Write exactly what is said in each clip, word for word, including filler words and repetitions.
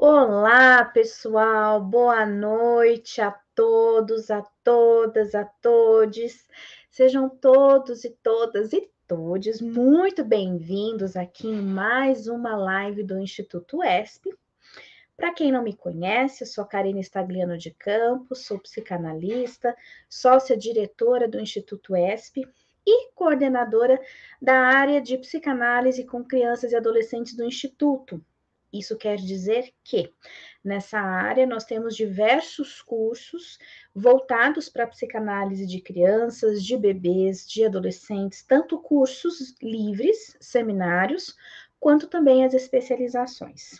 Olá, pessoal, boa noite a todos, a todas, a todes. Sejam todos e todas e todes muito bem-vindos aqui em mais uma live do Instituto E S P. Para quem não me conhece, eu sou Karina Stagliano de Campos, sou psicanalista, sócia-diretora do Instituto E S P e coordenadora da área de psicanálise com crianças e adolescentes do Instituto. Isso quer dizer que nessa área nós temos diversos cursos voltados para a psicanálise de crianças, de bebês, de adolescentes, tanto cursos livres, seminários, quanto também as especializações.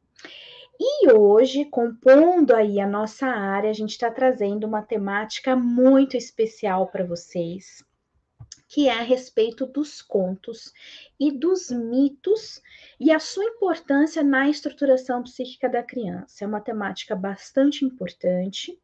E hoje, compondo aí a nossa área, a gente está trazendo uma temática muito especial para vocês, que é a respeito dos contos e dos mitos e a sua importância na estruturação psíquica da criança. É uma temática bastante importante.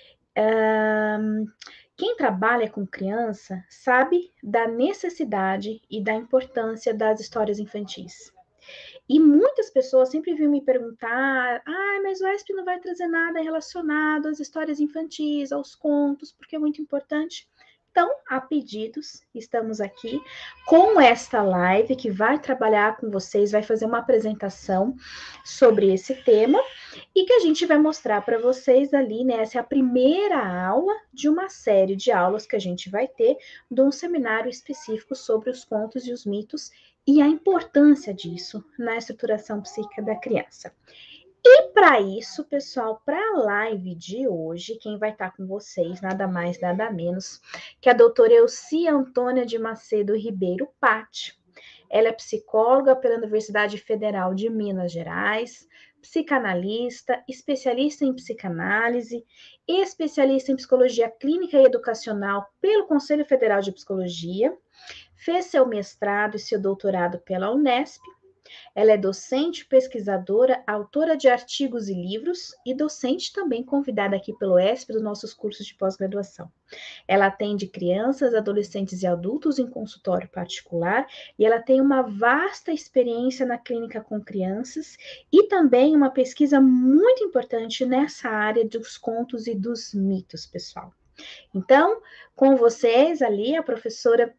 Um, quem trabalha com criança sabe da necessidade e da importância das histórias infantis. E muitas pessoas sempre vinham me perguntar: ah, mas o E S P não vai trazer nada relacionado às histórias infantis, aos contos, porque é muito importante. Então, a pedidos, estamos aqui com esta live que vai trabalhar com vocês, vai fazer uma apresentação sobre esse tema e que a gente vai mostrar para vocês ali, né? Essa é a primeira aula de uma série de aulas que a gente vai ter de um seminário específico sobre os contos e os mitos e a importância disso na estruturação psíquica da criança. E para isso, pessoal, para a live de hoje, quem vai estar com vocês, nada mais, nada menos, que a doutora Elci Antônia de Macedo Ribeiro Patti. Ela é psicóloga pela Universidade Federal de Minas Gerais, psicanalista, especialista em psicanálise, especialista em psicologia clínica e educacional pelo Conselho Federal de Psicologia, fez seu mestrado e seu doutorado pela Unesp. Ela é docente, pesquisadora, autora de artigos e livros e docente também convidada aqui pelo E S P dos nossos cursos de pós-graduação. Ela atende crianças, adolescentes e adultos em consultório particular e ela tem uma vasta experiência na clínica com crianças e também uma pesquisa muito importante nessa área dos contos e dos mitos, pessoal. Então, com vocês ali, a professora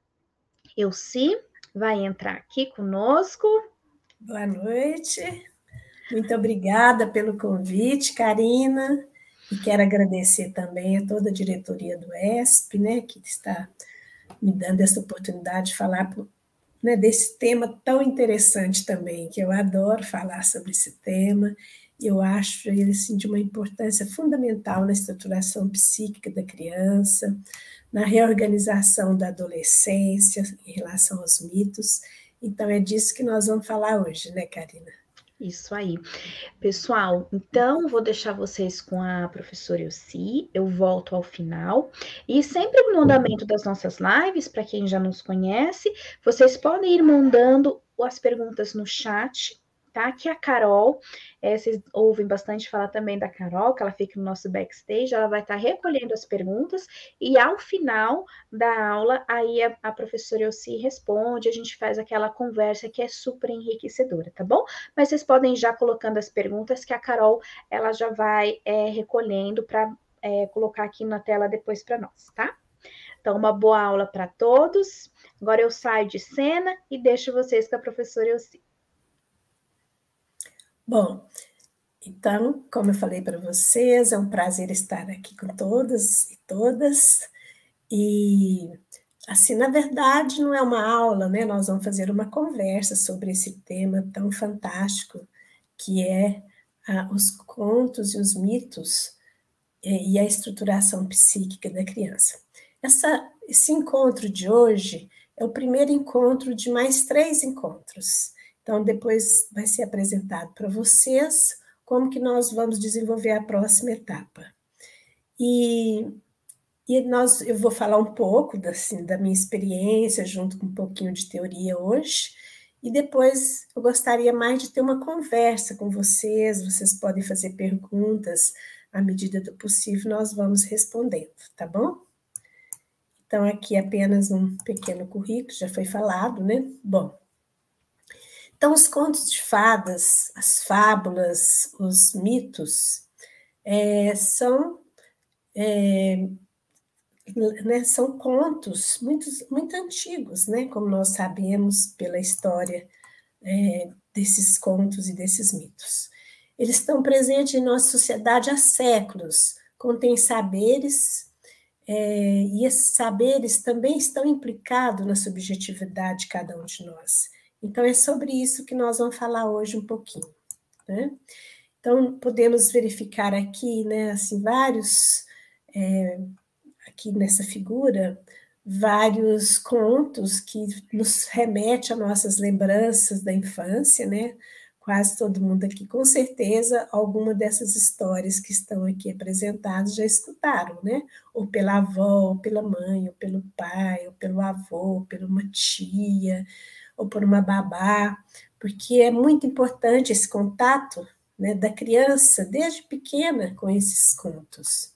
Elci vai entrar aqui conosco. Boa noite, muito obrigada pelo convite, Karina, e quero agradecer também a toda a diretoria do E S P, né, que está me dando essa oportunidade de falar, né, desse tema tão interessante também, que eu adoro falar sobre esse tema, e eu acho ele assim, de uma importância fundamental na estruturação psíquica da criança, na reorganização da adolescência em relação aos mitos. Então, é disso que nós vamos falar hoje, né, Karina? Isso aí. Pessoal, então, vou deixar vocês com a professora Elci, eu volto ao final. E sempre no andamento das nossas lives, para quem já nos conhece, vocês podem ir mandando as perguntas no chat, tá? Que a Carol, é, vocês ouvem bastante falar também da Carol, que ela fica no nosso backstage, ela vai estar recolhendo as perguntas e ao final da aula, aí a, a professora Elci responde, a gente faz aquela conversa que é super enriquecedora, tá bom? Mas vocês podem ir já colocando as perguntas que a Carol, ela já vai é, recolhendo para é, colocar aqui na tela depois para nós, tá? Então, uma boa aula para todos. Agora eu saio de cena e deixo vocês com a professora Elci. Bom, então, como eu falei para vocês, é um prazer estar aqui com todas e todas. E, assim, na verdade, não é uma aula, né? Nós vamos fazer uma conversa sobre esse tema tão fantástico que é ah, os contos e os mitos e a estruturação psíquica da criança. Essa, esse encontro de hoje é o primeiro encontro de mais três encontros. Então, depois vai ser apresentado para vocês como que nós vamos desenvolver a próxima etapa. E, e nós, eu vou falar um pouco assim, da minha experiência, junto com um pouquinho de teoria hoje, e depois eu gostaria mais de ter uma conversa com vocês, vocês podem fazer perguntas, à medida do possível nós vamos respondendo, tá bom? Então, aqui apenas um pequeno currículo, já foi falado, né? Bom, Então, os contos de fadas, as fábulas, os mitos, é, são, é, né, são contos muito, muito antigos, né, como nós sabemos pela história é, desses contos e desses mitos. Eles estão presentes em nossa sociedade há séculos, contêm saberes, é, e esses saberes também estão implicados na subjetividade de cada um de nós. Então, é sobre isso que nós vamos falar hoje um pouquinho, né? Então, podemos verificar aqui, né, assim, vários, é, aqui nessa figura, vários contos que nos remete a nossas lembranças da infância, né? Quase todo mundo aqui, com certeza, alguma dessas histórias que estão aqui apresentadas já escutaram, né? Ou pela avó, ou pela mãe, ou pelo pai, ou pelo avô, ou por uma tia, ou por uma babá, porque é muito importante esse contato, né, da criança, desde pequena, com esses contos.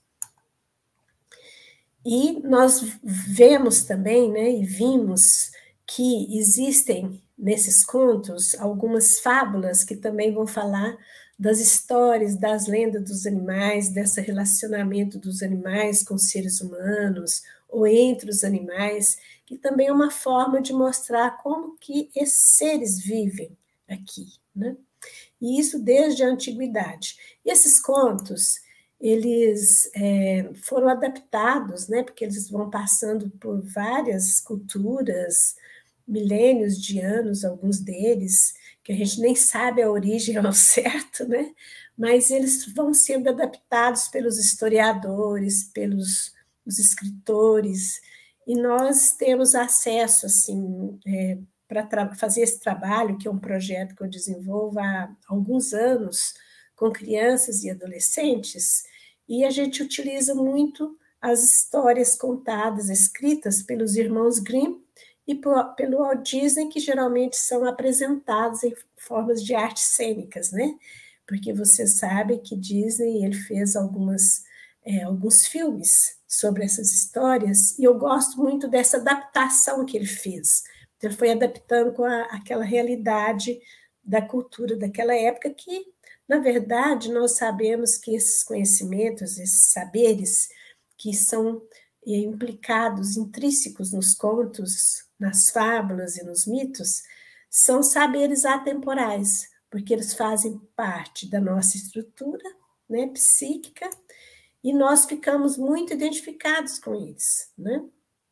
E nós vemos também, né, e vimos que existem nesses contos algumas fábulas que também vão falar das histórias, das lendas dos animais, desse relacionamento dos animais com os seres humanos, ou entre os animais, que também é uma forma de mostrar como que esses seres vivem aqui, né? E isso desde a antiguidade. E esses contos, eles é, foram adaptados, né, porque eles vão passando por várias culturas, milênios de anos, alguns deles, que a gente nem sabe a origem ao certo, né, mas eles vão sendo adaptados pelos historiadores, pelos os escritores, e nós temos acesso, assim, é, para fazer esse trabalho, que é um projeto que eu desenvolvo há alguns anos, com crianças e adolescentes, e a gente utiliza muito as histórias contadas, escritas pelos irmãos Grimm e pelo Walt Disney, que geralmente são apresentados em formas de artes cênicas, né? Porque você sabe que Disney ele fez algumas, é, alguns filmes sobre essas histórias, e eu gosto muito dessa adaptação que ele fez. Então, ele foi adaptando com a, aquela realidade da cultura daquela época que, na verdade, nós sabemos que esses conhecimentos, esses saberes que são implicados, intrínsecos nos contos, nas fábulas e nos mitos, são saberes atemporais, porque eles fazem parte da nossa estrutura, né, psíquica, e nós ficamos muito identificados com eles, né?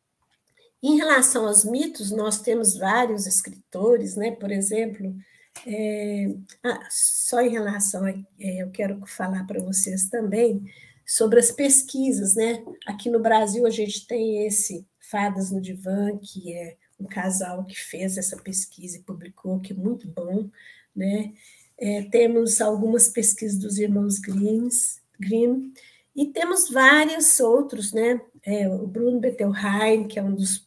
Em relação aos mitos, nós temos vários escritores, né? Por exemplo, é, ah, só em relação a, é, eu quero falar para vocês também sobre as pesquisas, né? Aqui no Brasil a gente tem esse Fadas no Divã, que é um casal que fez essa pesquisa e publicou, que é muito bom, né? É, temos algumas pesquisas dos irmãos Grimm, Grimm e temos vários outros, né? É, o Bruno Bettelheim, que é um dos,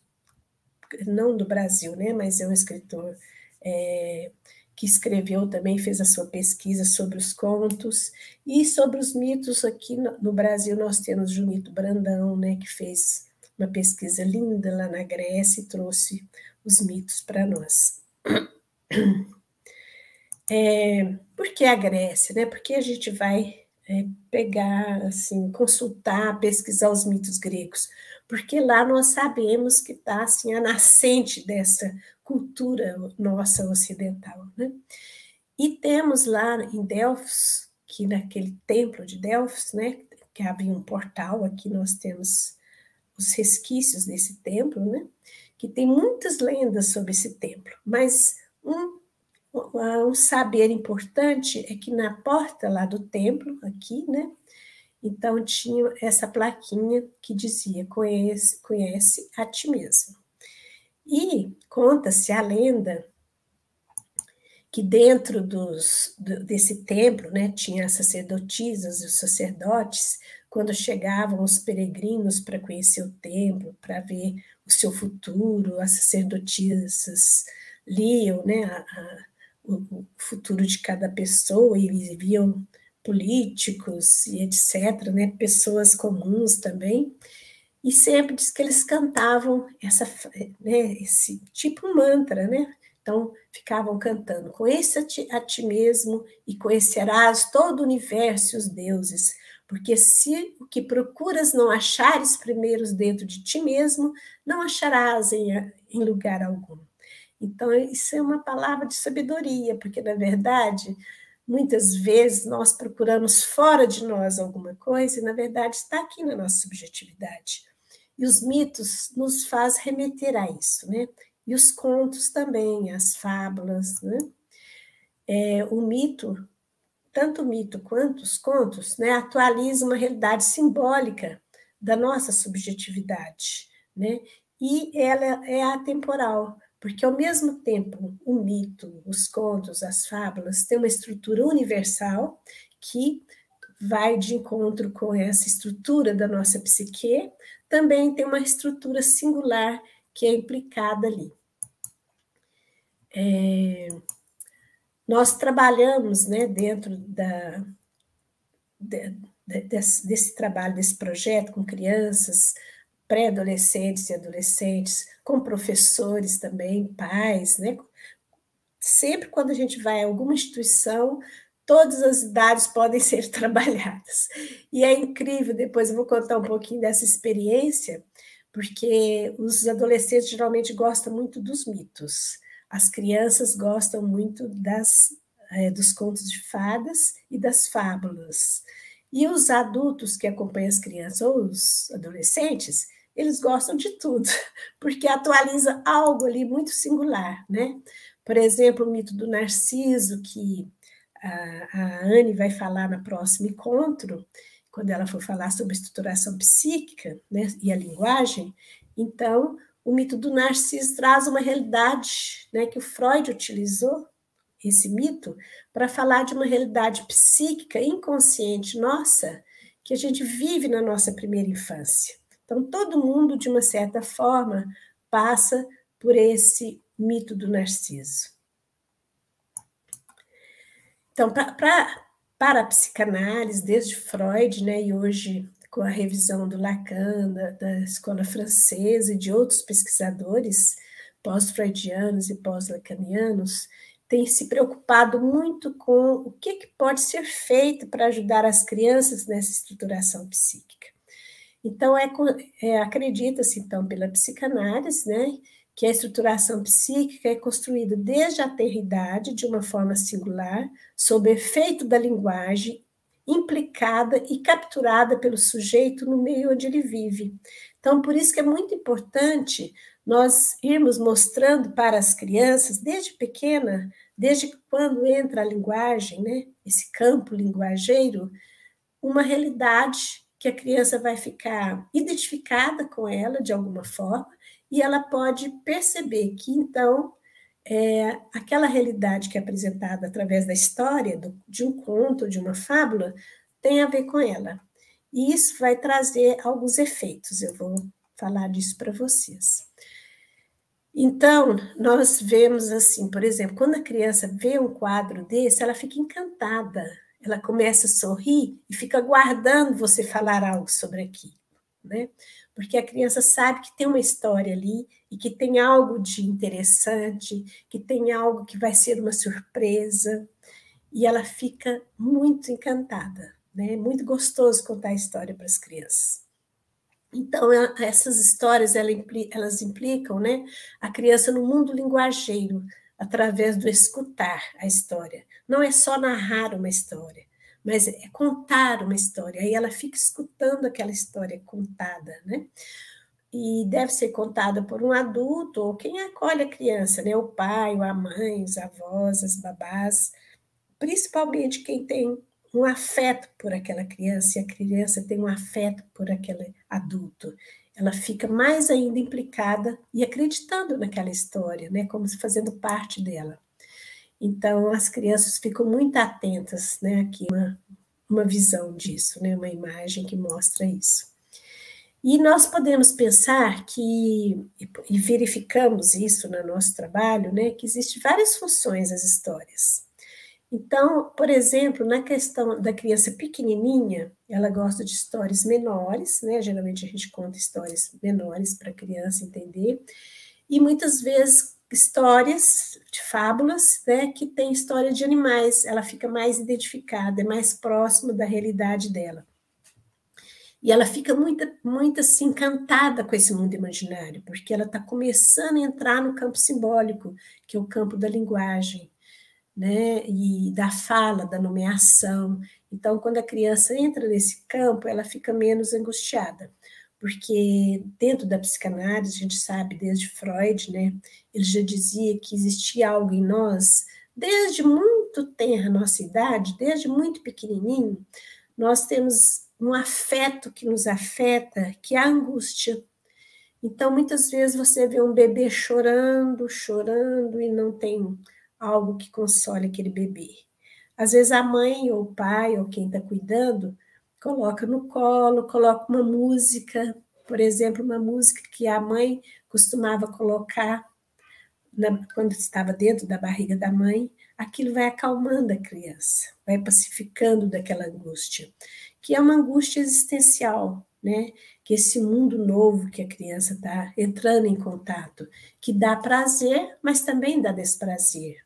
não do Brasil, né? Mas é um escritor é, que escreveu também, fez a sua pesquisa sobre os contos, e sobre os mitos aqui no, no Brasil nós temos o Junito Brandão, né? Que fez uma pesquisa linda lá na Grécia e trouxe os mitos para nós. É, por que a Grécia, né? Porque a gente vai é, pegar, assim, consultar, pesquisar os mitos gregos, porque lá nós sabemos que está assim, a nascente dessa cultura nossa ocidental, né? E temos lá em Delfos, que naquele templo de Delfos, né, que havia um portal, aqui nós temos os resquícios desse templo, né, que tem muitas lendas sobre esse templo, mas um um saber importante é que na porta lá do templo, aqui, né, então tinha essa plaquinha que dizia, conhece, conhece a ti mesmo. E conta-se a lenda que dentro dos, do, desse templo, né, tinha as sacerdotisas e os sacerdotes, quando chegavam os peregrinos para conhecer o templo, para ver o seu futuro, as sacerdotisas liam, né, a, a o futuro de cada pessoa, e eles viam políticos e etcétera, né, pessoas comuns também, e sempre diz que eles cantavam essa, né, esse tipo mantra, né, Então, ficavam cantando, conheça a ti, a ti mesmo e conhecerás todo o universo e os deuses, porque se o que procuras não achares primeiros dentro de ti mesmo, não acharás em, em lugar algum. Então, isso é uma palavra de sabedoria, porque, na verdade, muitas vezes nós procuramos fora de nós alguma coisa e, na verdade, está aqui na nossa subjetividade. E os mitos nos faz remeter a isso, né? E os contos também, as fábulas, né? É, o mito, tanto o mito quanto os contos, né, atualizam uma realidade simbólica da nossa subjetividade, né? E ela é atemporal, porque, ao mesmo tempo, o mito, os contos, as fábulas têm uma estrutura universal que vai de encontro com essa estrutura da nossa psique, também tem uma estrutura singular que é implicada ali. É, nós trabalhamos, né, dentro da, de, de, desse, desse trabalho, desse projeto com crianças, pré-adolescentes e adolescentes, com professores também, pais, né? Sempre quando a gente vai a alguma instituição, todas as idades podem ser trabalhadas. E é incrível, depois eu vou contar um pouquinho dessa experiência, porque os adolescentes geralmente gostam muito dos mitos, as crianças gostam muito das, é, dos contos de fadas e das fábulas. E os adultos que acompanham as crianças ou os adolescentes, eles gostam de tudo, porque atualiza algo ali muito singular, né? Por exemplo, o mito do Narciso, que a, a Anne vai falar no próximo encontro, quando ela for falar sobre estruturação psíquica, né, e a linguagem. Então, o mito do Narciso traz uma realidade, né, que o Freud utilizou, esse mito, para falar de uma realidade psíquica inconsciente nossa, que a gente vive na nossa primeira infância. Então, todo mundo, de uma certa forma, passa por esse mito do Narciso. Então, pra, pra, para a psicanálise, desde Freud, né, e hoje com a revisão do Lacan, da, da escola francesa e de outros pesquisadores pós-freudianos e pós-lacanianos, tem se preocupado muito com o que, que pode ser feito para ajudar as crianças nessa estruturação psíquica. Então, é, é, acredita-se, então, pela psicanálise, né, que a estruturação psíquica é construída desde a tenridade, de uma forma singular, sob efeito da linguagem, implicada e capturada pelo sujeito no meio onde ele vive. Então, por isso que é muito importante nós irmos mostrando para as crianças, desde pequena, desde quando entra a linguagem, né, esse campo linguageiro, uma realidade que a criança vai ficar identificada com ela de alguma forma, e ela pode perceber que, então, é, aquela realidade que é apresentada através da história, do, de um conto, de uma fábula, tem a ver com ela. E isso vai trazer alguns efeitos, eu vou falar disso para vocês. Então, nós vemos assim, por exemplo, quando a criança vê um quadro desse, ela fica encantada, ela começa a sorrir e fica aguardando você falar algo sobre aquilo, né? Porque a criança sabe que tem uma história ali e que tem algo de interessante, que tem algo que vai ser uma surpresa, e ela fica muito encantada, né? É muito gostoso contar a história para as crianças. Então, essas histórias, elas implicam, né, a criança no mundo linguageiro, através do escutar a história. Não é só narrar uma história, mas é contar uma história. Aí ela fica escutando aquela história contada, né? E deve ser contada por um adulto, ou quem acolhe a criança, né? O pai, a mãe, os avós, as babás, principalmente quem tem um afeto por aquela criança, e a criança tem um afeto por aquele adulto. Ela fica mais ainda implicada e acreditando naquela história, né? Como se fazendo parte dela. Então, as crianças ficam muito atentas, né? Aqui uma, uma visão disso, né? Uma imagem que mostra isso. E nós podemos pensar que, e verificamos isso no nosso trabalho, né? Que existem várias funções às histórias. Então, por exemplo, na questão da criança pequenininha, ela gosta de histórias menores, né? Geralmente a gente conta histórias menores para a criança entender, e muitas vezes histórias de fábulas, né, que tem história de animais, ela fica mais identificada, é mais próxima da realidade dela. E ela fica muito, muito assim, encantada com esse mundo imaginário, porque ela está começando a entrar no campo simbólico, que é o campo da linguagem, né, e da fala, da nomeação. Então, quando a criança entra nesse campo, ela fica menos angustiada, porque dentro da psicanálise, a gente sabe, desde Freud, né, ele já dizia que existia algo em nós, desde muito tenra nossa idade, desde muito pequenininho, nós temos um afeto que nos afeta, que é a angústia. Então, muitas vezes você vê um bebê chorando, chorando, e não tem algo que console aquele bebê. Às vezes a mãe, ou o pai, ou quem está cuidando, coloca no colo, coloca uma música, por exemplo, uma música que a mãe costumava colocar na, quando estava dentro da barriga da mãe, aquilo vai acalmando a criança, vai pacificando daquela angústia, que é uma angústia existencial, né? Que esse mundo novo que a criança está entrando em contato, que dá prazer, mas também dá desprazer.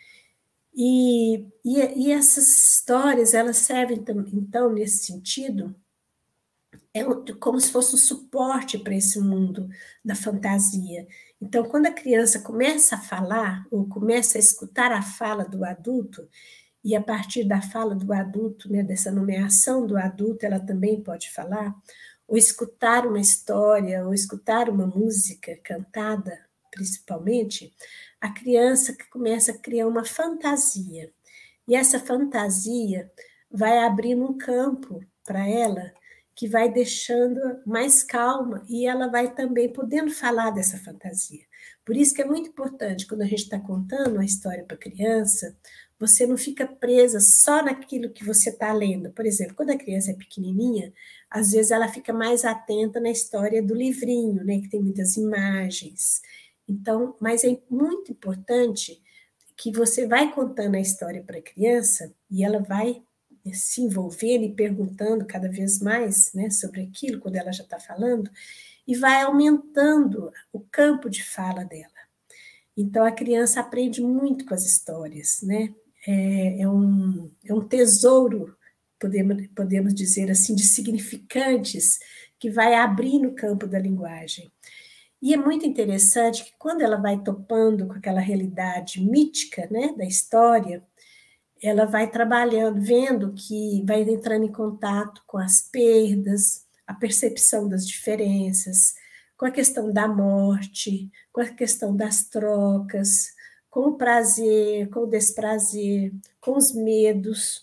E, e, e essas histórias, elas servem, então, nesse sentido, é como se fosse um suporte para esse mundo da fantasia. Então, quando a criança começa a falar, ou começa a escutar a fala do adulto, e a partir da fala do adulto, né, dessa nomeação do adulto, ela também pode falar, ou escutar uma história, ou escutar uma música cantada, principalmente, a criança que começa a criar uma fantasia. E essa fantasia vai abrindo um campo para ela, que vai deixando mais calma, e ela vai também podendo falar dessa fantasia. Por isso que é muito importante, quando a gente está contando uma história para a criança, você não fica presa só naquilo que você está lendo. Por exemplo, quando a criança é pequenininha, às vezes ela fica mais atenta na história do livrinho, né, que tem muitas imagens. Então, mas é muito importante que você vai contando a história para a criança e ela vai se envolvendo e perguntando cada vez mais, né, sobre aquilo, quando ela já está falando, e vai aumentando o campo de fala dela. Então, a criança aprende muito com as histórias, né? É, é, um, é um tesouro, podemos, podemos dizer assim, de significantes, que vai abrindo o campo da linguagem. E é muito interessante que quando ela vai topando com aquela realidade mítica, né, da história, ela vai trabalhando, vendo que vai entrando em contato com as perdas, a percepção das diferenças, com a questão da morte, com a questão das trocas, com o prazer, com o desprazer, com os medos.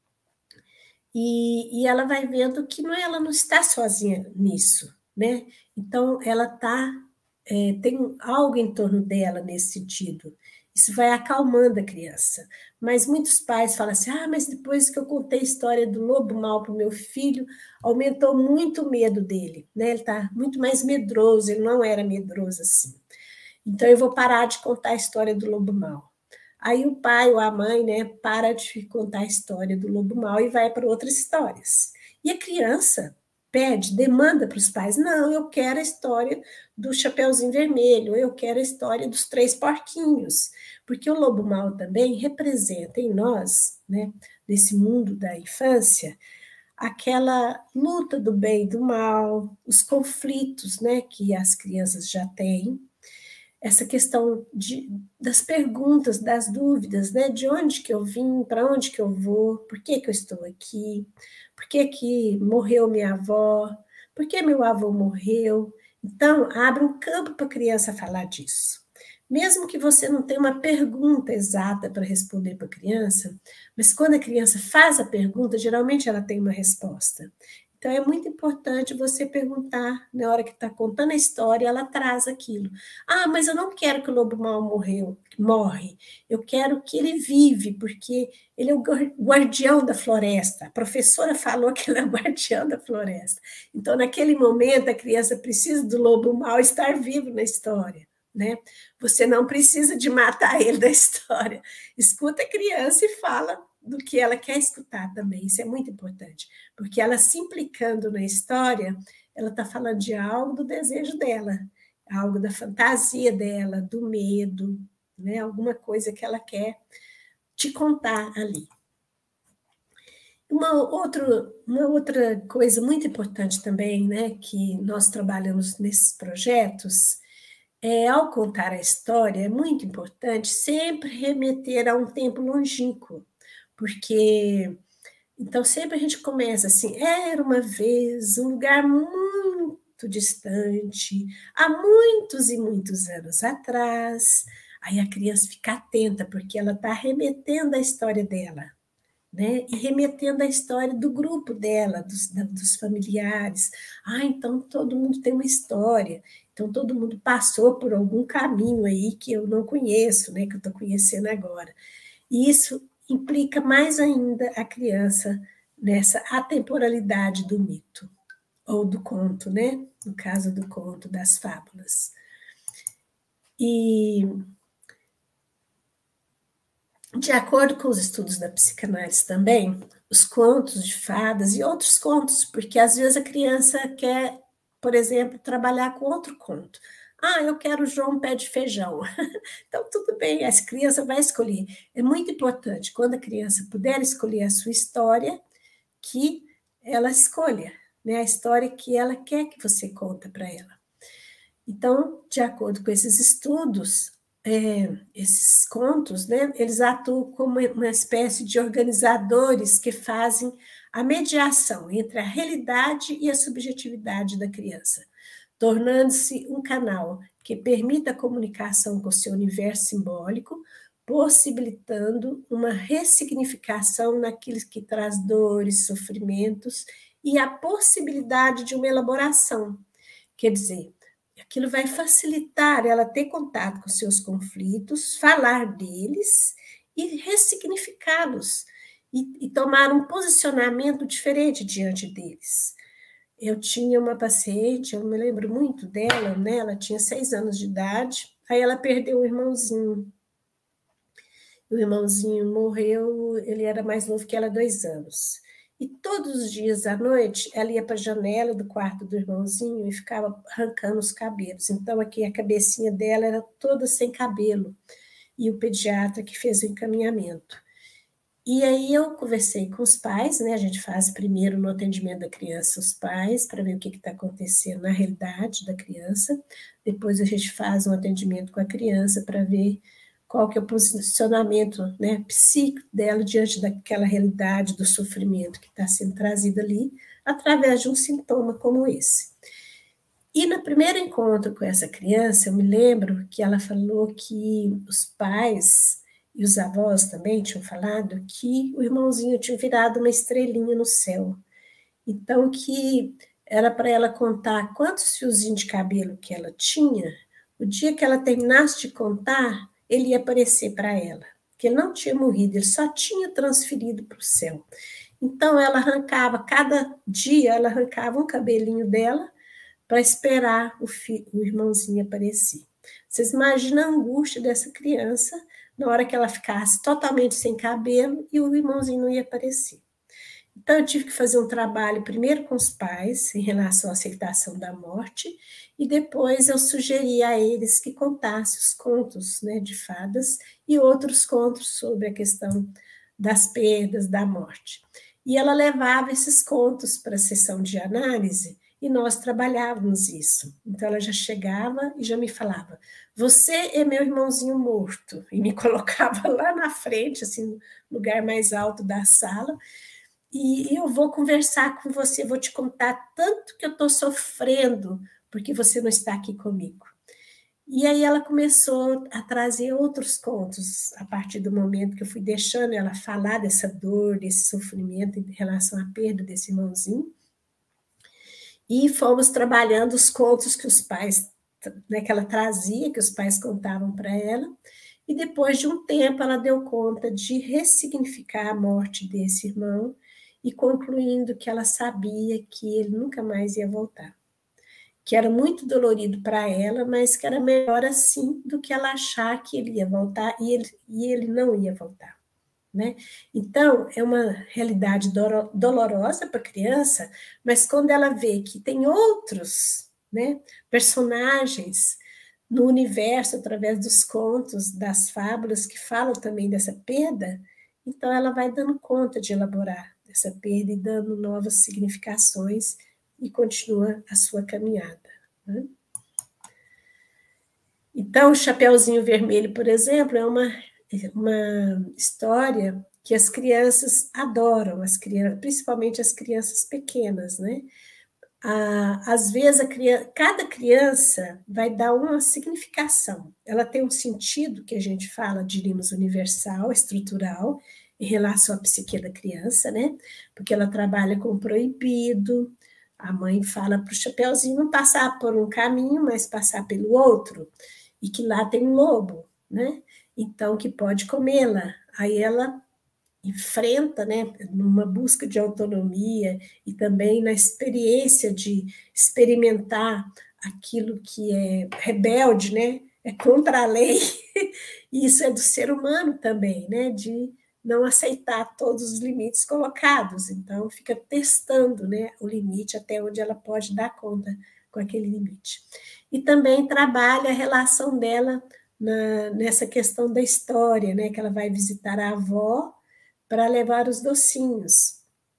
E, e ela vai vendo que não, ela não está sozinha nisso, né? Então, ela tá, é, tem algo em torno dela nesse sentido. Isso vai acalmando a criança. Mas muitos pais falam assim, ah, mas depois que eu contei a história do lobo mau para o meu filho, aumentou muito o medo dele, né? Ele está muito mais medroso, ele não era medroso assim. Então, eu vou parar de contar a história do lobo mau. Aí o pai ou a mãe, né, para de contar a história do lobo mau e vai para outras histórias. E a criança pede, demanda para os pais, não, eu quero a história do Chapeuzinho Vermelho, eu quero a história dos três porquinhos, porque o lobo mau também representa em nós, né, nesse mundo da infância, aquela luta do bem e do mal, os conflitos, né, que as crianças já têm, essa questão de, das perguntas, das dúvidas, né? De onde que eu vim, para onde que eu vou, por que que eu estou aqui, por que que morreu minha avó, por que meu avô morreu. Então, abre um campo para a criança falar disso. Mesmo que você não tenha uma pergunta exata para responder para a criança, mas quando a criança faz a pergunta, geralmente ela tem uma resposta. Então, é muito importante você perguntar, na hora que está contando a história, ela traz aquilo. Ah, mas eu não quero que o lobo mau morreu, morre. Eu quero que ele vive, porque ele é o guardião da floresta. A professora falou que ele é o guardião da floresta. Então, naquele momento, a criança precisa do lobo mau estar vivo na história, né? Você não precisa de matar ele da história. Escuta a criança e fala do que ela quer escutar também, isso é muito importante, porque ela se implicando na história, ela está falando de algo do desejo dela, algo da fantasia dela, do medo, né? Alguma coisa que ela quer te contar ali. Uma, outro, uma outra coisa muito importante também, né, que nós trabalhamos nesses projetos, é, ao contar a história, é muito importante sempre remeter a um tempo longínquo, porque, então, sempre a gente começa assim, era uma vez um lugar muito distante, há muitos e muitos anos atrás, aí a criança fica atenta, porque ela está remetendo a história dela, né? E remetendo à história do grupo dela, dos, da, dos familiares. Ah, então todo mundo tem uma história, então todo mundo passou por algum caminho aí que eu não conheço, né? Que eu estou conhecendo agora. E isso implica mais ainda a criança nessa atemporalidade do mito, ou do conto, né? No caso do conto, das fábulas. E de acordo com os estudos da psicanálise também, os contos de fadas e outros contos, porque às vezes a criança quer, por exemplo, trabalhar com outro conto. Ah, eu quero João Pé de Feijão. Então, tudo bem, essa criança vai escolher. É muito importante, quando a criança puder escolher a sua história, que ela escolha, né, a história que ela quer que você conta para ela. Então, de acordo com esses estudos, é, esses contos, né, eles atuam como uma espécie de organizadores que fazem a mediação entre a realidade e a subjetividade da criança, tornando-se um canal que permita a comunicação com o seu universo simbólico, possibilitando uma ressignificação naquilo que traz dores, sofrimentos e a possibilidade de uma elaboração. Quer dizer, aquilo vai facilitar ela ter contato com seus conflitos, falar deles e ressignificá-los, e, e tomar um posicionamento diferente diante deles. Eu tinha uma paciente, eu me lembro muito dela, né? Ela tinha seis anos de idade, aí ela perdeu um irmãozinho. O irmãozinho morreu, ele era mais novo que ela, dois anos. E todos os dias à noite, ela ia para a janela do quarto do irmãozinho e ficava arrancando os cabelos. Então, aqui a cabecinha dela era toda sem cabelo. E o pediatra que fez o encaminhamento. E aí eu conversei com os pais, né? A gente faz primeiro no atendimento da criança os pais, para ver o que está acontecendo na realidade da criança. Depois a gente faz um atendimento com a criança para ver qual que é o posicionamento, né, psíquico dela diante daquela realidade do sofrimento que está sendo trazido ali, através de um sintoma como esse. E no primeiro encontro com essa criança, eu me lembro que ela falou que os pais e os avós também tinham falado que o irmãozinho tinha virado uma estrelinha no céu. Então, que era para ela contar quantos fiozinhos de cabelo que ela tinha, o dia que ela terminasse de contar, ele ia aparecer para ela, que ele não tinha morrido, ele só tinha transferido para o céu. Então, ela arrancava, cada dia, ela arrancava um cabelinho dela para esperar o, fi, o irmãozinho aparecer. Vocês imaginam a angústia dessa criança na hora que ela ficasse totalmente sem cabelo e o irmãozinho não ia aparecer. Então, eu tive que fazer um trabalho primeiro com os pais, em relação à aceitação da morte, e depois eu sugeri a eles que contassem os contos, né, de fadas e outros contos sobre a questão das perdas, da morte. E ela levava esses contos para a sessão de análise e nós trabalhávamos isso. Então, ela já chegava e já me falava, você é meu irmãozinho morto, e me colocava lá na frente, assim, no lugar mais alto da sala, e eu vou conversar com você, vou te contar tanto que eu estou sofrendo, porque você não está aqui comigo. E aí ela começou a trazer outros contos, a partir do momento que eu fui deixando ela falar dessa dor, desse sofrimento em relação à perda desse irmãozinho, e fomos trabalhando os contos que os pais, né, que ela trazia, que os pais contavam para ela, e depois de um tempo ela deu conta de ressignificar a morte desse irmão, e concluindo que ela sabia que ele nunca mais ia voltar. Que era muito dolorido para ela, mas que era melhor assim do que ela achar que ele ia voltar e ele, e ele não ia voltar. Né? Então, é uma realidade dolorosa para a criança, mas quando ela vê que tem outros, né, personagens no universo, através dos contos, das fábulas que falam também dessa perda, então ela vai dando conta de elaborar essa perda e dando novas significações e continua a sua caminhada, né? Então, o Chapeuzinho Vermelho, por exemplo, é uma, uma história que as crianças adoram, as crianças, principalmente as crianças pequenas, né? Ah, às vezes, a criança, cada criança vai dar uma significação. Ela tem um sentido que a gente fala, diríamos, universal, estrutural, em relação à psique da criança, né? Porque ela trabalha com o proibido. A mãe fala para o Chapeuzinho não passar por um caminho, mas passar pelo outro, e que lá tem um lobo, né? Então, que pode comê-la. Aí ela enfrenta, né, numa busca de autonomia e também na experiência de experimentar aquilo que é rebelde, né, é contra a lei, e isso é do ser humano também, né, de não aceitar todos os limites colocados, então fica testando, né, o limite até onde ela pode dar conta com aquele limite. E também trabalha a relação dela na, nessa questão da história, né, que ela vai visitar a avó para levar os docinhos.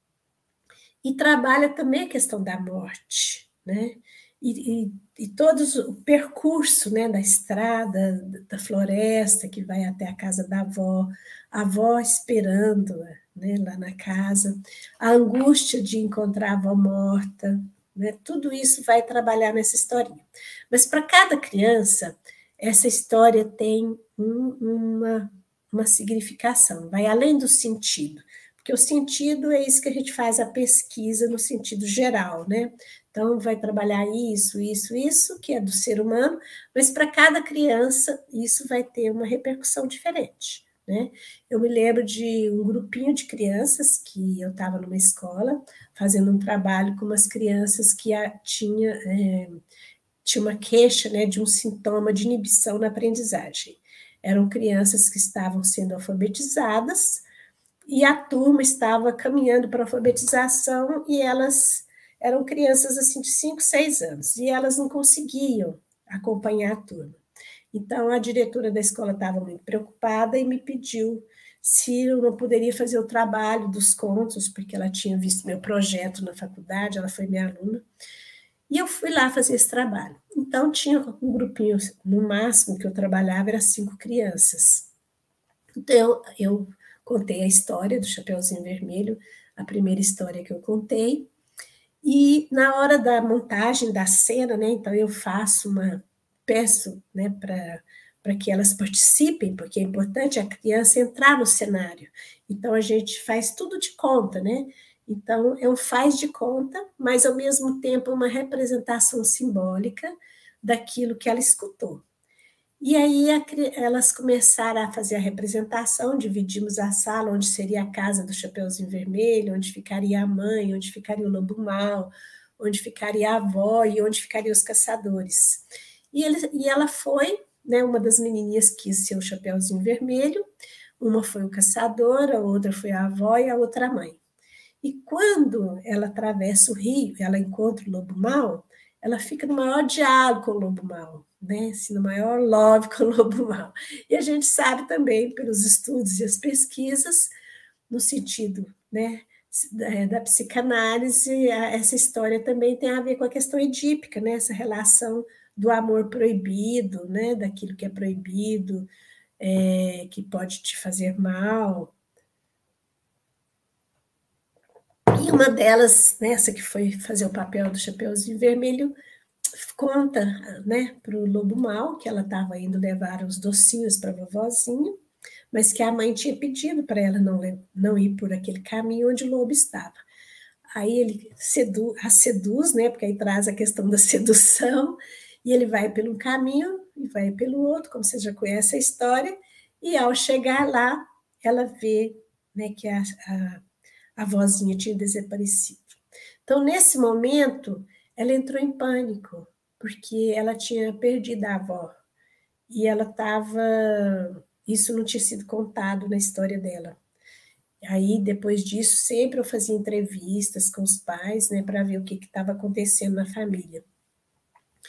E trabalha também a questão da morte, né? E, e, e todo o percurso, né, da estrada, da floresta, que vai até a casa da avó, a avó esperando, né, lá na casa, a angústia de encontrar a avó morta, né? Tudo isso vai trabalhar nessa historinha. Mas para cada criança, essa história tem um, uma uma significação, vai além do sentido, porque o sentido é isso que a gente faz a pesquisa no sentido geral, né? Então, vai trabalhar isso, isso, isso, que é do ser humano, mas para cada criança isso vai ter uma repercussão diferente, né? Eu me lembro de um grupinho de crianças que eu estava numa escola, fazendo um trabalho com umas crianças que tinha, é, tinha uma queixa, né, de um sintoma de inibição na aprendizagem. Eram crianças que estavam sendo alfabetizadas e a turma estava caminhando para a alfabetização e elas eram crianças assim de cinco, seis anos e elas não conseguiam acompanhar a turma. Então, a diretora da escola estava muito preocupada e me pediu se eu não poderia fazer o trabalho dos contos, porque ela tinha visto meu projeto na faculdade, ela foi minha aluna, e eu fui lá fazer esse trabalho. Então, tinha um grupinho, no máximo que eu trabalhava, era cinco crianças. Então, eu contei a história do Chapeuzinho Vermelho, a primeira história que eu contei, e na hora da montagem da cena, né, então eu faço uma, peço, né, para que elas participem, porque é importante a criança entrar no cenário. Então, a gente faz tudo de conta, né? Então, é um faz de conta, mas, ao mesmo tempo, é uma representação simbólica daquilo que ela escutou. E aí, a, elas começaram a fazer a representação, dividimos a sala, onde seria a casa do Chapeuzinho Vermelho, onde ficaria a mãe, onde ficaria o lobo mau, onde ficaria a avó e onde ficariam os caçadores. E, ele, e ela foi, né, uma das menininhas quis ser o Chapeuzinho Vermelho, uma foi o caçador, a outra foi a avó e a outra a mãe. E quando ela atravessa o rio, ela encontra o lobo mau, ela fica no maior diálogo com o lobo mau, né? Assim, no maior love com o lobo mau. E a gente sabe também, pelos estudos e as pesquisas, no sentido, né, da psicanálise, essa história também tem a ver com a questão edípica, né? Essa relação do amor proibido, né? Daquilo que é proibido, é, que pode te fazer mal. E uma delas, nessa que foi fazer o papel do Chapeuzinho Vermelho, conta, né, para o lobo mau que ela estava indo levar os docinhos para a vovozinha, mas que a mãe tinha pedido para ela não, não ir por aquele caminho onde o lobo estava. Aí ele sedu, a seduz, né, porque aí traz a questão da sedução, e ele vai pelo caminho e vai pelo outro, como você já conhece a história, e ao chegar lá, ela vê, né, que a, a a vozinha tinha desaparecido. Então, nesse momento, ela entrou em pânico, porque ela tinha perdido a avó. E ela estava... Isso não tinha sido contado na história dela. Aí, depois disso, sempre eu fazia entrevistas com os pais, né, para ver o que estava acontecendo na família.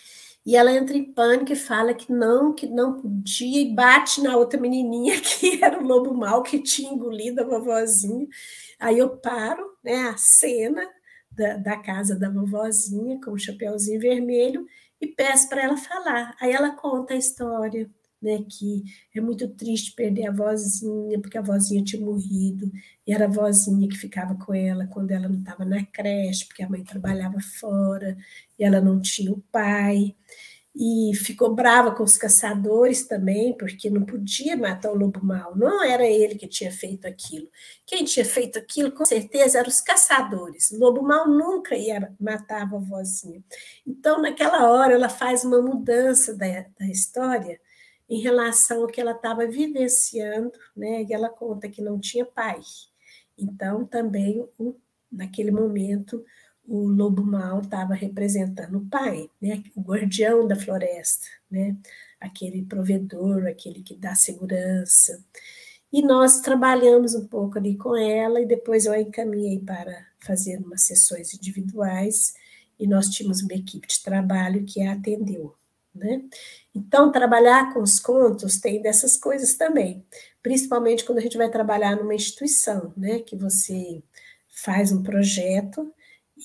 E ela entra em pânico e fala que não, que não podia, e bate na outra menininha, que era o lobo mau, que tinha engolido a vovozinha. Aí eu paro, né, a cena da, da casa da vovozinha, com o chapeuzinho vermelho, e peço para ela falar. Aí ela conta a história, né, que é muito triste perder a vozinha, porque a vozinha tinha morrido, e era a vozinha que ficava com ela quando ela não estava na creche, porque a mãe trabalhava fora, e ela não tinha o pai, e ficou brava com os caçadores também, porque não podia matar o lobo mau, não era ele que tinha feito aquilo. Quem tinha feito aquilo, com certeza, eram os caçadores. O lobo mau nunca ia matar a vovozinha. Então, naquela hora, ela faz uma mudança da, da história em relação ao que ela estava vivenciando, né? E ela conta que não tinha pai. Então, também, naquele momento, o lobo mau estava representando o pai, né? O guardião da floresta, né? Aquele provedor, aquele que dá segurança. E nós trabalhamos um pouco ali com ela, e depois eu a encaminhei para fazer umas sessões individuais, e nós tínhamos uma equipe de trabalho que a atendeu, né? Então, trabalhar com os contos tem dessas coisas também, principalmente quando a gente vai trabalhar numa instituição, né? Que você faz um projeto,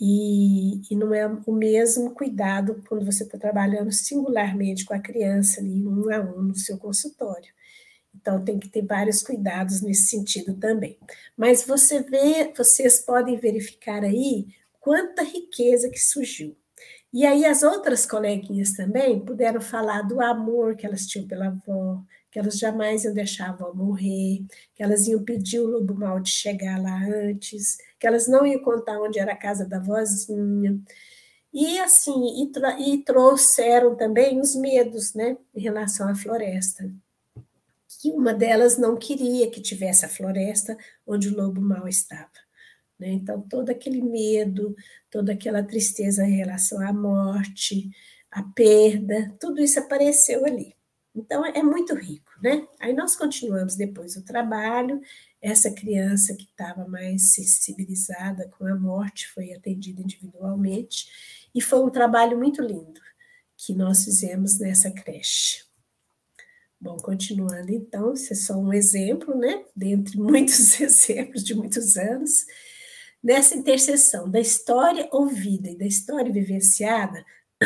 e, e não é o mesmo cuidado quando você está trabalhando singularmente com a criança ali, um a um, no seu consultório. Então, tem que ter vários cuidados nesse sentido também. Mas você vê, vocês podem verificar aí quanta riqueza que surgiu. E aí as outras coleguinhas também puderam falar do amor que elas tinham pela avó, que elas jamais iam deixar a avó morrer, que elas iam pedir o lobo mau de chegar lá antes, que elas não iam contar onde era a casa da vozinha. E assim, e, tra e trouxeram também os medos, né, em relação à floresta. Que uma delas não queria que tivesse a floresta onde o lobo mau estava. Né? Então, todo aquele medo, toda aquela tristeza em relação à morte, à perda, tudo isso apareceu ali. Então, é muito rico, né? Aí nós continuamos depois o trabalho, essa criança que estava mais sensibilizada com a morte foi atendida individualmente, e foi um trabalho muito lindo que nós fizemos nessa creche. Bom, continuando então, isso é só um exemplo, né? Dentre muitos exemplos de muitos anos. Nessa interseção da história ouvida e da história vivenciada,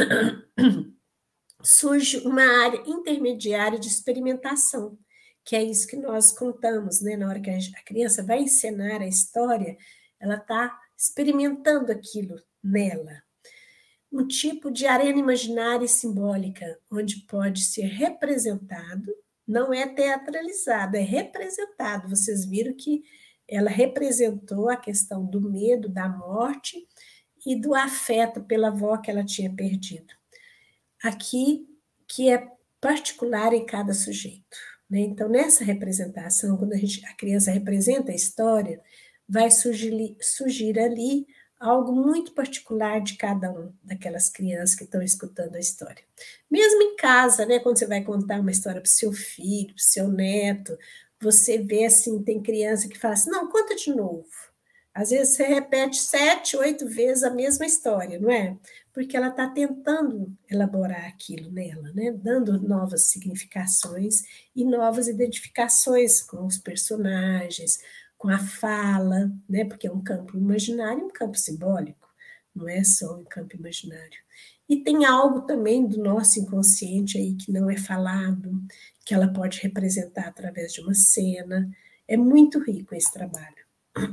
surge uma área intermediária de experimentação, que é isso que nós contamos, né? Na hora que a criança vai encenar a história, ela está experimentando aquilo nela. Um tipo de arena imaginária e simbólica, onde pode ser representado, não é teatralizado, é representado. Vocês viram que ela representou a questão do medo, da morte e do afeto pela avó que ela tinha perdido. Aqui, que é particular em cada sujeito. Né? Então, nessa representação, quando a, gente, a criança representa a história, vai surgir, surgir ali algo muito particular de cada um daquelas crianças que estão escutando a história. Mesmo em casa, né, quando você vai contar uma história para o seu filho, para o seu neto, você vê assim, tem criança que fala assim, não, conta de novo. Às vezes você repete sete, oito vezes a mesma história, não é? Porque ela está tentando elaborar aquilo nela, né? Dando novas significações e novas identificações com os personagens, com a fala, né? Porque é um campo imaginário e um campo simbólico, não é só um campo imaginário. E tem algo também do nosso inconsciente aí que não é falado, que ela pode representar através de uma cena. É muito rico esse trabalho.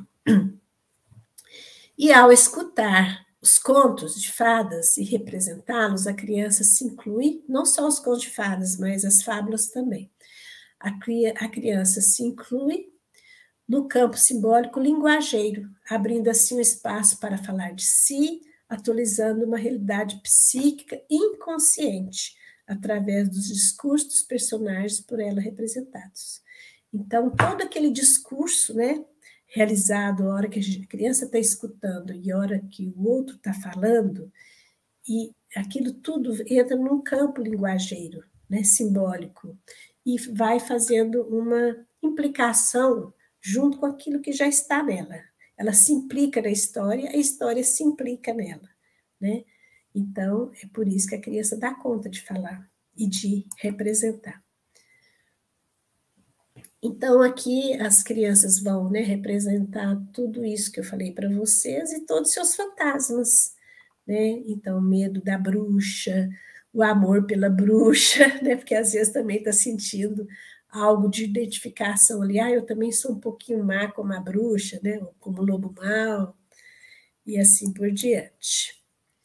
E ao escutar os contos de fadas e representá-los, a criança se inclui, não só os contos de fadas, mas as fábulas também. A, a criança se inclui no campo simbólico linguageiro, abrindo assim um espaço para falar de si, atualizando uma realidade psíquica inconsciente, através dos discursos dos personagens por ela representados. Então, todo aquele discurso, né, realizado a hora que a criança está escutando e a hora que o outro está falando, e aquilo tudo entra num campo linguageiro, né, simbólico, e vai fazendo uma implicação junto com aquilo que já está nela. Ela se implica na história, a história se implica nela, né? Então, é por isso que a criança dá conta de falar e de representar. Então, aqui as crianças vão, né, representar tudo isso que eu falei para vocês e todos os seus fantasmas, né? Então, o medo da bruxa, o amor pela bruxa, né? Porque às vezes também está sentindo algo de identificação ali. Ah, eu também sou um pouquinho má como a bruxa, né? Ou como o lobo mau, e assim por diante.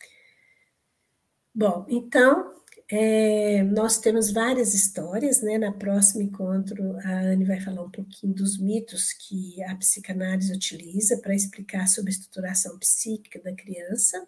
Bom, então, é, nós temos várias histórias, né? Na próximo encontro, a Anne vai falar um pouquinho dos mitos que a psicanálise utiliza para explicar sobre a estruturação psíquica da criança.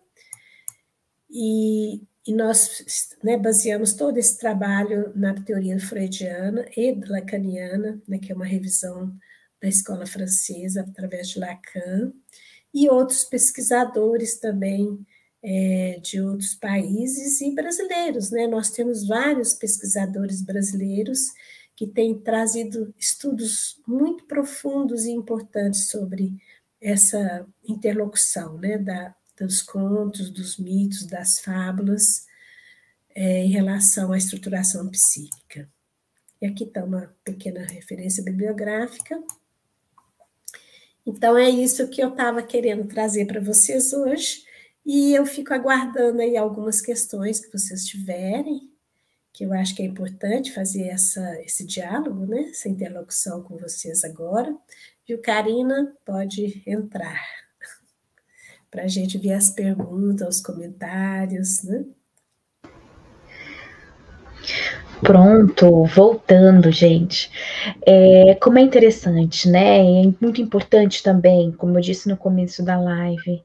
E, e nós, né, baseamos todo esse trabalho na teoria freudiana e lacaniana, né, que é uma revisão da escola francesa através de Lacan, e outros pesquisadores também, É, de outros países e brasileiros, né? Nós temos vários pesquisadores brasileiros que têm trazido estudos muito profundos e importantes sobre essa interlocução, né? Da, dos contos, dos mitos, das fábulas, é, em relação à estruturação psíquica. E aqui está uma pequena referência bibliográfica. Então, é isso que eu estava querendo trazer para vocês hoje. E eu fico aguardando aí algumas questões que vocês tiverem, que eu acho que é importante fazer essa, esse diálogo, né? Essa interlocução com vocês agora. Viu, Karina? Pode entrar, para a gente ver as perguntas, os comentários, né? Pronto, voltando, gente. É, como é interessante, né? É muito importante também, como eu disse no começo da live,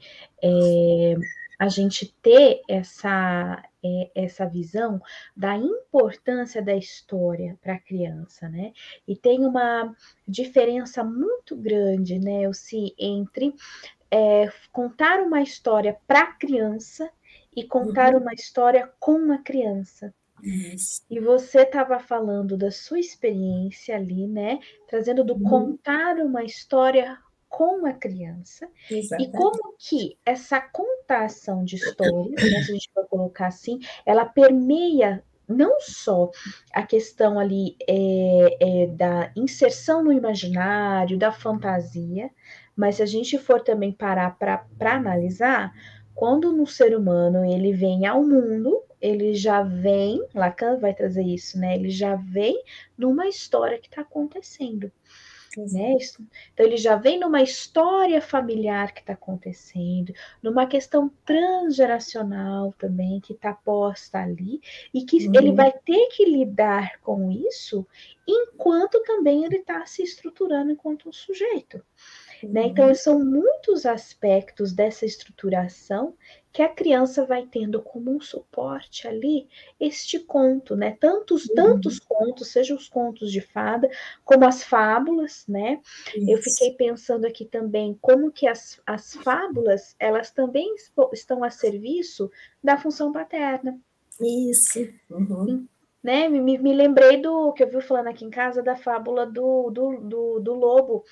é, a gente ter essa, é, essa visão da importância da história para a criança, né? E tem uma diferença muito grande, né, Elci, entre é, contar uma história para a criança e contar Uhum. uma história com a criança. Isso. E você estava falando da sua experiência ali, né? Trazendo do Uhum. contar uma história com a criança. Exatamente. E como que essa contação de histórias, né, se a gente for colocar assim, ela permeia não só a questão ali é, é, da inserção no imaginário, da fantasia, mas se a gente for também parar para analisar, quando no ser humano ele vem ao mundo, ele já vem, Lacan vai trazer isso, né? Ele já vem numa história que está acontecendo. Né? Então, ele já vem numa história familiar que está acontecendo, numa questão transgeracional também que está posta ali, e que uhum. ele vai ter que lidar com isso enquanto também ele está se estruturando enquanto um sujeito. Uhum. Né? Então, são muitos aspectos dessa estruturação que a criança vai tendo como um suporte ali este conto, né? Tantos, uhum. tantos contos, sejam os contos de fada, como as fábulas, né? Isso. Eu fiquei pensando aqui também como que as, as fábulas, elas também estão a serviço da função paterna. Isso. Uhum. Né? Me, me lembrei do que eu vi falando aqui em casa da fábula do, do, do, do lobo,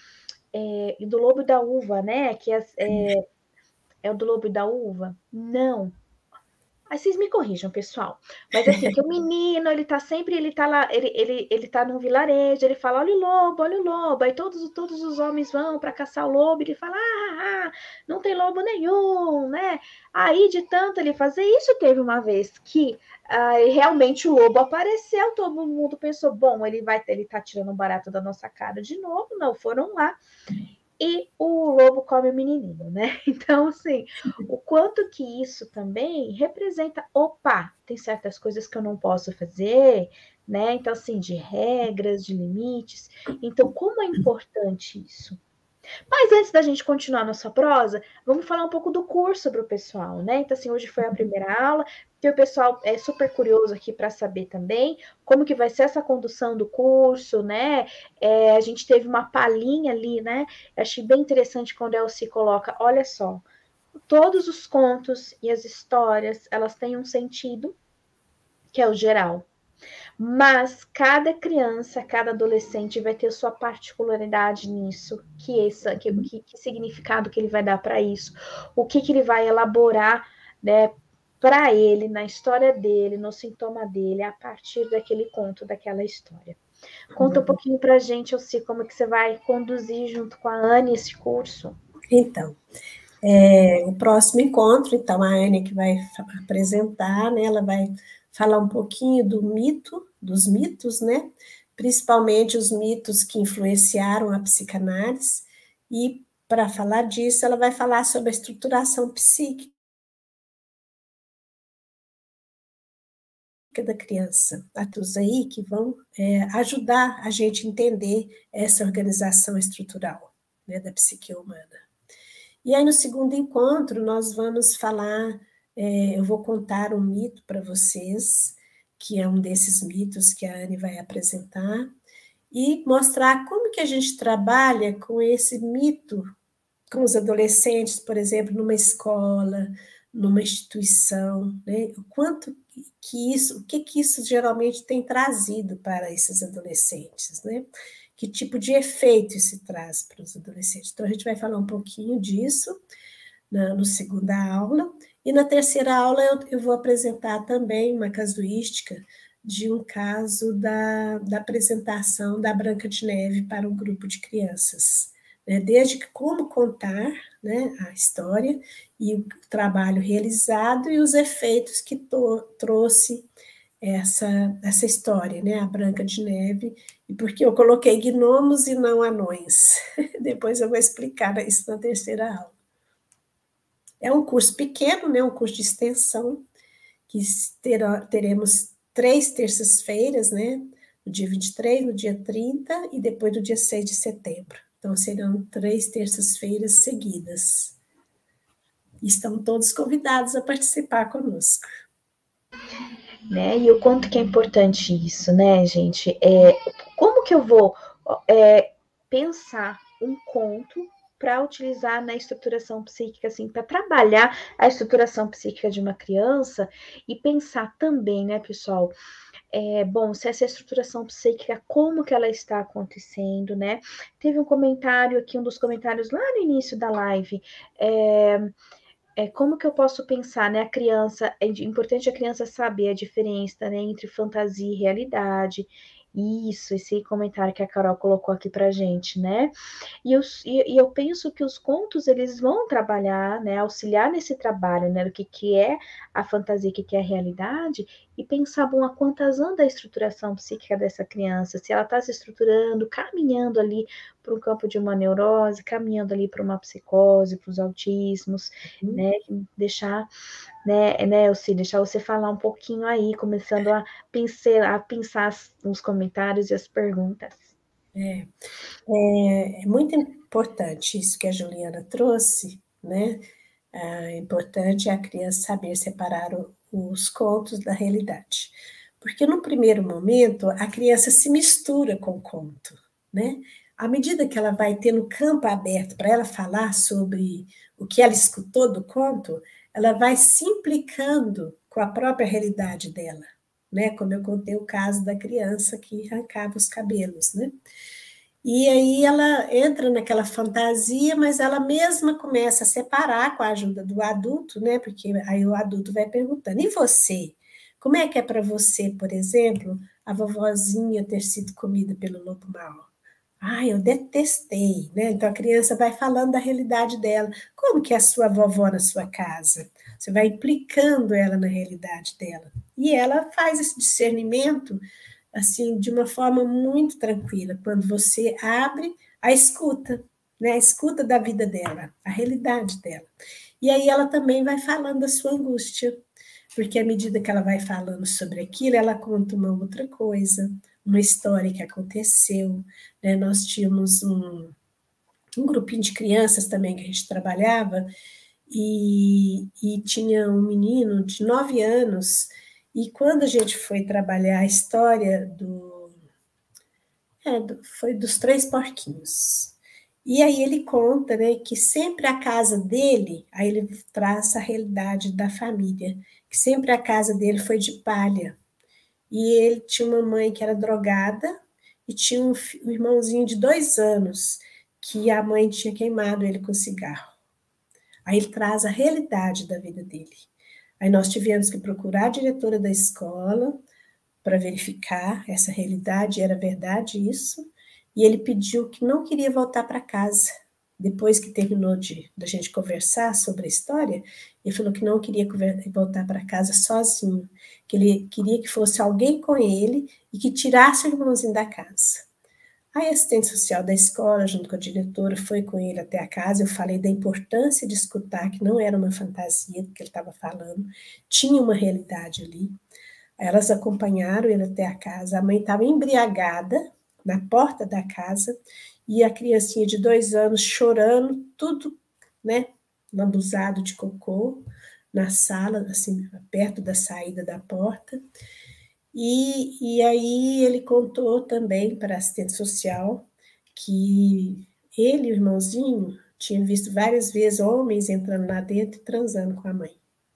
é, do lobo e da uva, né? Que é, é, é o do lobo e da uva? Não. Aí vocês me corrijam, pessoal. Mas assim, que o menino, ele tá sempre, ele tá lá, ele, ele, ele tá num vilarejo, ele fala, olha o lobo, olha o lobo. Aí todos, todos os homens vão para caçar o lobo, ele fala, ah, ah, não tem lobo nenhum, né? Aí, de tanto ele fazer isso, teve uma vez que ah, realmente o lobo apareceu, todo mundo pensou, bom, ele vai, ele tá tirando um barato da nossa cara de novo, não, foram lá. E o lobo come o menininho, né? Então, assim, o quanto que isso também representa, opa, tem certas coisas que eu não posso fazer, né? Então, assim, de regras, de limites. Então, como é importante isso? Mas antes da gente continuar nossa prosa, vamos falar um pouco do curso para o pessoal, né? Então, assim, hoje foi a primeira aula, que o pessoal é super curioso aqui para saber também como que vai ser essa condução do curso, né? É, a gente teve uma palhinha ali, né? Eu achei bem interessante quando a Elci coloca, olha só, todos os contos e as histórias, elas têm um sentido, que é o geral. Mas cada criança, cada adolescente vai ter sua particularidade nisso, que, essa, que, que, que significado que ele vai dar para isso, o que, que ele vai elaborar, né, para ele, na história dele, no sintoma dele, a partir daquele conto, daquela história. Conta um pouquinho para a gente, Elci, como que você vai conduzir junto com a Anne esse curso. Então, é, o próximo encontro, então, a Anne que vai apresentar, né, ela vai falar um pouquinho do mito, dos mitos, né, principalmente os mitos que influenciaram a psicanálise, e para falar disso, ela vai falar sobre a estruturação psíquica da criança, atos aí que vão é, ajudar a gente a entender essa organização estrutural, né, da psique humana. E aí, no segundo encontro, nós vamos falar, é, eu vou contar um mito para vocês, que é um desses mitos que a Anne vai apresentar, e mostrar como que a gente trabalha com esse mito, com os adolescentes, por exemplo, numa escola, numa instituição, né? O quanto que isso, o que que isso geralmente tem trazido para esses adolescentes, né? Que tipo de efeito isso traz para os adolescentes. Então, a gente vai falar um pouquinho disso na no segunda aula, e na terceira aula eu, eu vou apresentar também uma casuística de um caso da, da apresentação da Branca de Neve para um grupo de crianças, né? Desde como contar, né, a história e o trabalho realizado e os efeitos que to, trouxe essa, essa história, né, a Branca de Neve, e porque eu coloquei gnomos e não anões. Depois eu vou explicar isso na terceira aula. É um curso pequeno, né, um curso de extensão, que terá, teremos três terças-feiras, né, no dia vinte e três, no dia trinta e depois no dia seis de setembro. Então, serão três terças-feiras seguidas. Estão todos convidados a participar conosco. Né? E o quanto que é importante isso, né, gente? É, como que eu vou é, pensar um conto para utilizar na estruturação psíquica, assim, para trabalhar a estruturação psíquica de uma criança e pensar também, né, pessoal? É, bom, se essa estruturação psíquica, como que ela está acontecendo, né? Teve um comentário aqui, um dos comentários lá no início da live, é, é, como que eu posso pensar, né? A criança, é importante a criança saber a diferença, né, entre fantasia e realidade. Isso, esse comentário que a Carol colocou aqui pra gente, né? E eu, e, e eu penso que os contos, eles vão trabalhar, né, auxiliar nesse trabalho, né, do que, que é a fantasia, o que, que é a realidade, e pensar, bom, a quantas anda a estruturação psíquica dessa criança, se ela está se estruturando, caminhando ali para o campo de uma neurose, caminhando ali para uma psicose, para os autismos, uhum. né, deixar, né, né, Elci, deixar você falar um pouquinho aí, começando a pensar, a pensar os comentários e as perguntas. É, é, é muito importante isso que a Juliana trouxe, né? É importante a criança saber separar o, os contos da realidade. Porque no primeiro momento, a criança se mistura com o conto, né? À medida que ela vai tendo campo aberto para ela falar sobre o que ela escutou do conto, ela vai se implicando com a própria realidade dela, né? Como eu contei o caso da criança que arrancava os cabelos, né? E aí ela entra naquela fantasia, mas ela mesma começa a separar com a ajuda do adulto, né? Porque aí o adulto vai perguntando, e você? Como é que é para você, por exemplo, a vovozinha ter sido comida pelo lobo mau? Ah, eu detestei, né? Então a criança vai falando da realidade dela. Como que é a sua vovó na sua casa? Você vai implicando ela na realidade dela. E ela faz esse discernimento assim, de uma forma muito tranquila, quando você abre a escuta, né, a escuta da vida dela, a realidade dela. E aí ela também vai falando da sua angústia, porque à medida que ela vai falando sobre aquilo, ela conta uma outra coisa, uma história que aconteceu, né, nós tínhamos um, um grupinho de crianças também que a gente trabalhava, e, e tinha um menino de nove anos. E quando a gente foi trabalhar a história do, é, do, foi dos três porquinhos. E aí ele conta, né, que sempre a casa dele, aí ele traz a realidade da família, que sempre a casa dele foi de palha. E ele tinha uma mãe que era drogada e tinha um, um irmãozinho de dois anos que a mãe tinha queimado ele com cigarro. Aí ele traz a realidade da vida dele. Aí nós tivemos que procurar a diretora da escola para verificar essa realidade, era verdade isso, e ele pediu que não queria voltar para casa. Depois que terminou de da gente conversar sobre a história, ele falou que não queria voltar para casa sozinho, que ele queria que fosse alguém com ele e que tirasse o irmãozinho da casa. A assistente social da escola, junto com a diretora, foi com ele até a casa. Eu falei da importância de escutar, que não era uma fantasia do que ele estava falando, tinha uma realidade ali. Elas acompanharam ele até a casa. A mãe estava embriagada na porta da casa e a criancinha de dois anos chorando, tudo, né, lambuzado de cocô, na sala, assim, perto da saída da porta. E, e aí ele contou também para a assistente social que ele e o irmãozinho tinham visto várias vezes homens entrando lá dentro e transando com a mãe.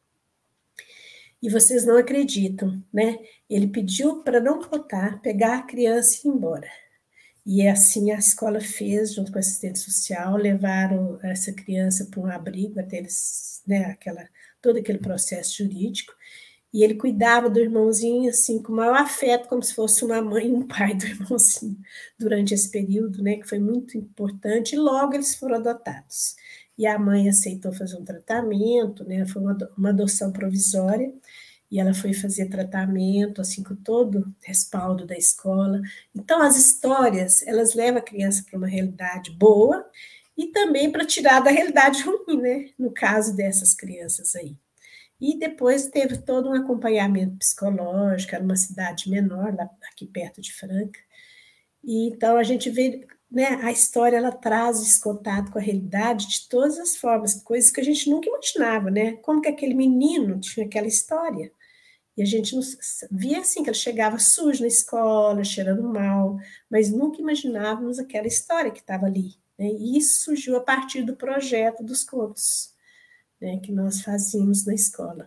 E vocês não acreditam, né? Ele pediu para não voltar, pegar a criança e ir embora. E assim a escola fez, junto com a assistente social, levaram essa criança para um abrigo, até eles, né, aquela, todo aquele processo jurídico, e ele cuidava do irmãozinho, assim, com o maior afeto, como se fosse uma mãe e um pai do irmãozinho, durante esse período, né, que foi muito importante, e logo eles foram adotados. E a mãe aceitou fazer um tratamento, né, foi uma, uma adoção provisória, e ela foi fazer tratamento, assim, com todo o respaldo da escola. Então, as histórias, elas levam a criança para uma realidade boa e também para tirar da realidade ruim, né? No caso dessas crianças aí. E depois teve todo um acompanhamento psicológico, era uma cidade menor, lá, aqui perto de Franca. E, então, a gente vê, né, a história, ela traz esse contato com a realidade de todas as formas, coisas que a gente nunca imaginava, né? Como que aquele menino tinha aquela história. E a gente não via assim, que ele chegava sujo na escola, cheirando mal, mas nunca imaginávamos aquela história que estava ali. Né? E isso surgiu a partir do projeto dos contos, né, que nós fazíamos na escola.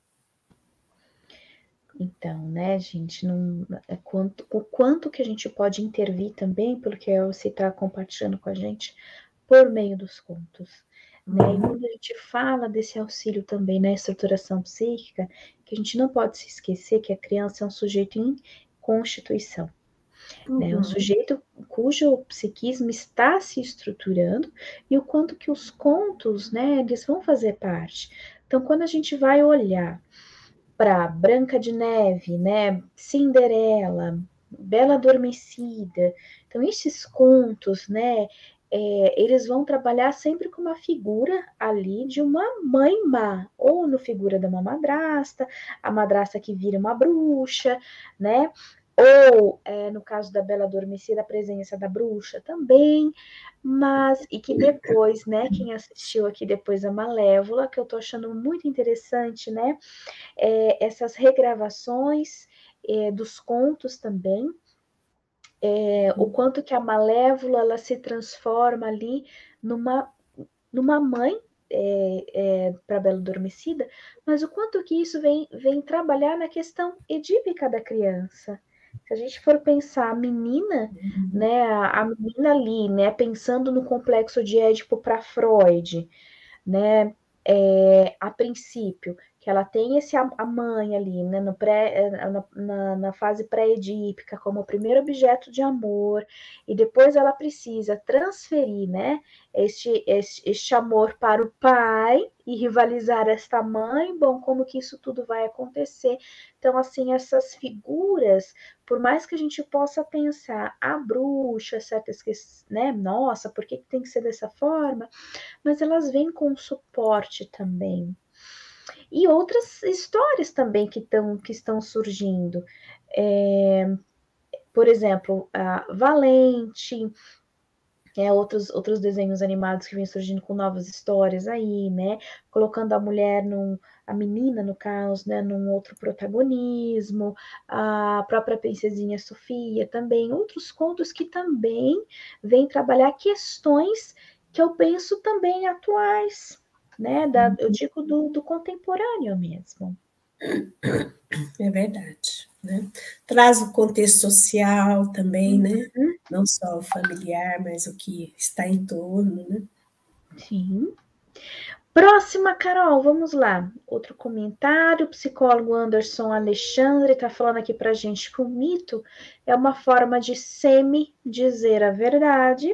Então, né, gente, não, é quanto, o quanto que a gente pode intervir também, porque você está compartilhando com a gente, por meio dos contos. Né? Uhum. E quando a gente fala desse auxílio também na estruturação psíquica, que a gente não pode se esquecer que a criança é um sujeito em constituição. Uhum. Né? Um sujeito cujo psiquismo está se estruturando e o quanto que os contos, né, eles vão fazer parte. Então, quando a gente vai olhar para Branca de Neve, né, Cinderela, Bela Adormecida, então esses contos, né, é, eles vão trabalhar sempre com uma figura ali de uma mãe má, ou no figura de uma madrasta, a madrasta que vira uma bruxa, né, ou, é, no caso da Bela Adormecida, a presença da bruxa também, mas, e que depois, né, quem assistiu aqui depois a Malévola, que eu tô achando muito interessante, né, é, essas regravações é, dos contos também, é, o quanto que a Malévola, ela se transforma ali numa, numa mãe, é, é, para Bela Adormecida, mas o quanto que isso vem, vem trabalhar na questão edípica da criança. Se a gente for pensar a menina, né, a, a menina ali, né, pensando no complexo de Édipo para Freud, né, é, a princípio, que ela tem esse, a mãe ali, né, no pré, na, na, na fase pré-edípica, como o primeiro objeto de amor, e depois ela precisa transferir, né, este, este, este amor para o pai e rivalizar esta mãe, bom, como que isso tudo vai acontecer? Então, assim, essas figuras, por mais que a gente possa pensar a bruxa, certas questões, né, nossa, por que tem que ser dessa forma? Mas elas vêm com suporte também. E outras histórias também que, tão, que estão surgindo. É, por exemplo, a Valente, é, outros, outros desenhos animados que vêm surgindo com novas histórias aí, né? Colocando a mulher, num, a menina, no caso, né, num outro protagonismo, a própria princesinha Sofia também, outros contos que também vêm trabalhar questões que eu penso também atuais, né? Da, eu digo do, do contemporâneo mesmo. É verdade, né? Traz o contexto social também, uhum. né? Não só o familiar, mas o que está em torno, né? Sim. Próxima, Carol, vamos lá. Outro comentário, o psicólogo Anderson Alexandre está falando aqui para a gente que o mito é uma forma de semi-dizer a verdade.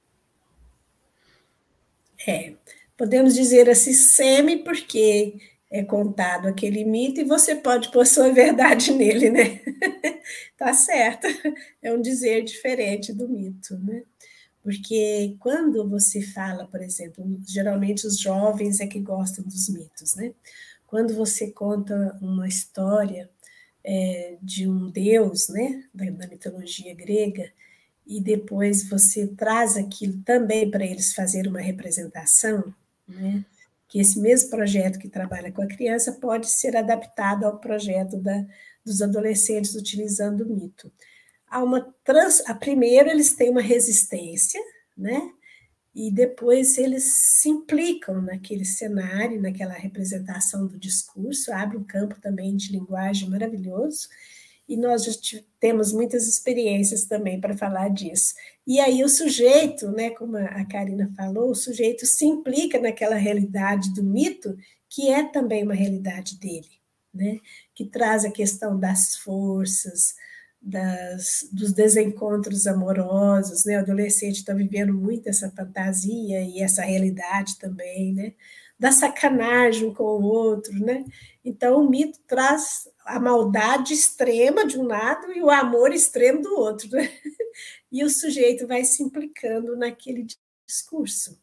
É, podemos dizer assim, semi, porque é contado aquele mito e você pode pôr sua verdade nele, né? Tá certo. É um dizer diferente do mito, né? Porque quando você fala, por exemplo, geralmente os jovens é que gostam dos mitos, né? Quando você conta uma história é, de um deus, né, da, da mitologia grega, e depois você traz aquilo também para eles fazerem uma representação, né? Que esse mesmo projeto que trabalha com a criança pode ser adaptado ao projeto da, dos adolescentes utilizando o mito. Há uma trans, a primeiro eles têm uma resistência, né? E depois eles se implicam naquele cenário, naquela representação do discurso, abre um campo também de linguagem maravilhoso, e nós já temos muitas experiências também para falar disso. E aí o sujeito, né, como a Karina falou, o sujeito se implica naquela realidade do mito, que é também uma realidade dele, né, que traz a questão das forças, das, dos desencontros amorosos, né? O adolescente está vivendo muito essa fantasia e essa realidade também, né? Da sacanagem com o outro, né? Então, o mito traz a maldade extrema de um lado e o amor extremo do outro, né? E o sujeito vai se implicando naquele discurso.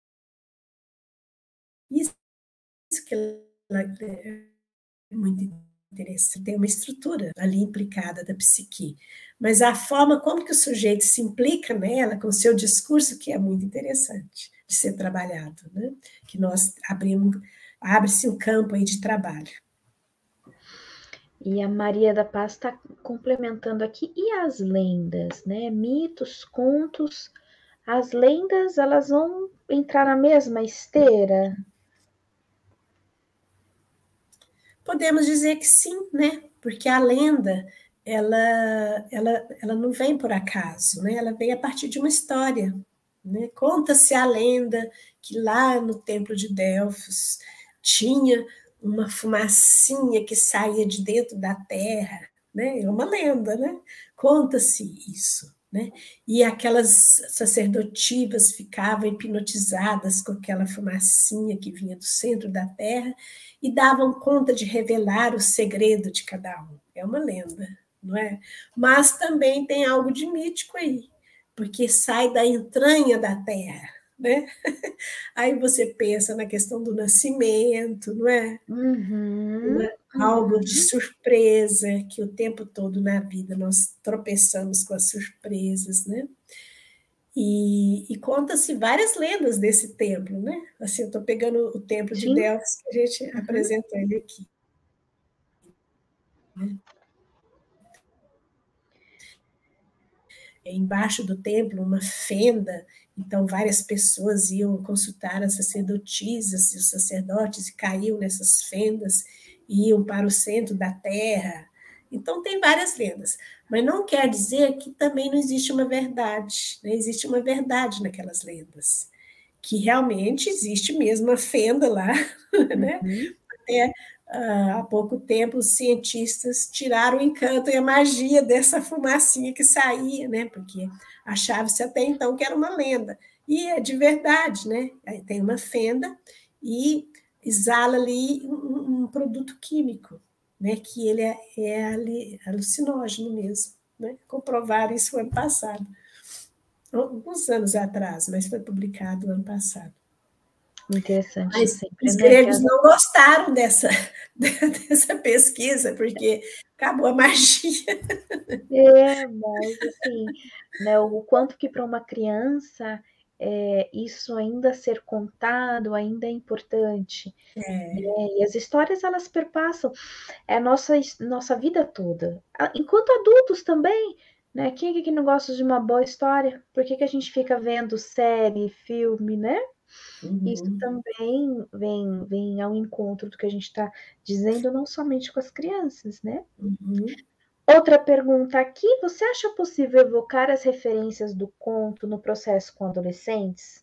Isso que é muito interessante, tem uma estrutura ali implicada da psique, mas a forma como que o sujeito se implica nela, com o seu discurso, que é muito interessante de ser trabalhado, né? Que nós abrimos, abre-se um campo aí de trabalho. E a Maria da Paz está complementando aqui, e as lendas, né? Mitos, contos, as lendas, elas vão entrar na mesma esteira? Podemos dizer que sim, né? Porque a lenda, ela, ela, ela não vem por acaso, né? Ela vem a partir de uma história, né? Conta-se a lenda que lá no Templo de Delfos tinha uma fumacinha que saía de dentro da terra, né? É uma lenda, né? Conta-se isso, né? E aquelas sacerdotivas ficavam hipnotizadas com aquela fumacinha que vinha do centro da terra e davam conta de revelar o segredo de cada um. É uma lenda, não é? Mas também tem algo de mítico aí, porque sai da entranha da terra, né? Aí você pensa na questão do nascimento, não é? Uhum, Uma, algo de surpresa, que o tempo todo na vida nós tropeçamos com as surpresas, né? E, e conta-se várias lendas desse templo, né? Assim, eu estou pegando o templo de sim. Delfos que a gente Uhum. apresentou ele aqui. Né? Embaixo do templo, uma fenda, então várias pessoas iam consultar as sacerdotisas e os sacerdotes e caíam nessas fendas e iam para o centro da terra. Então tem várias lendas, mas não quer dizer que também não existe uma verdade, né? Existe uma verdade naquelas lendas, que realmente existe mesmo a fenda lá, né? Uhum. Até uh, há pouco tempo os cientistas tiraram o encanto e a magia dessa fumacinha que saía, né? Porque achava-se até então que era uma lenda. E é de verdade, né? Tem uma fenda e exala ali um, um produto químico, né? Que ele é, é alucinógeno mesmo, né? Comprovaram isso ano passado. Alguns anos atrás, mas foi publicado ano passado. Interessante Mas sempre, os né? gregos não gostaram dessa, dessa pesquisa, porque acabou a magia. É, mas assim, né, o quanto que para uma criança é, isso ainda ser contado ainda é importante. É. Né? E as histórias elas perpassam a nossa, nossa vida toda. Enquanto adultos também, né? Quem é que não gosta de uma boa história? Por que, que a gente fica vendo série, filme, né? Isso Uhum. também vem, vem ao encontro do que a gente está dizendo, não somente com as crianças, né? Uhum. Outra pergunta aqui: você acha possível evocar as referências do conto no processo com adolescentes?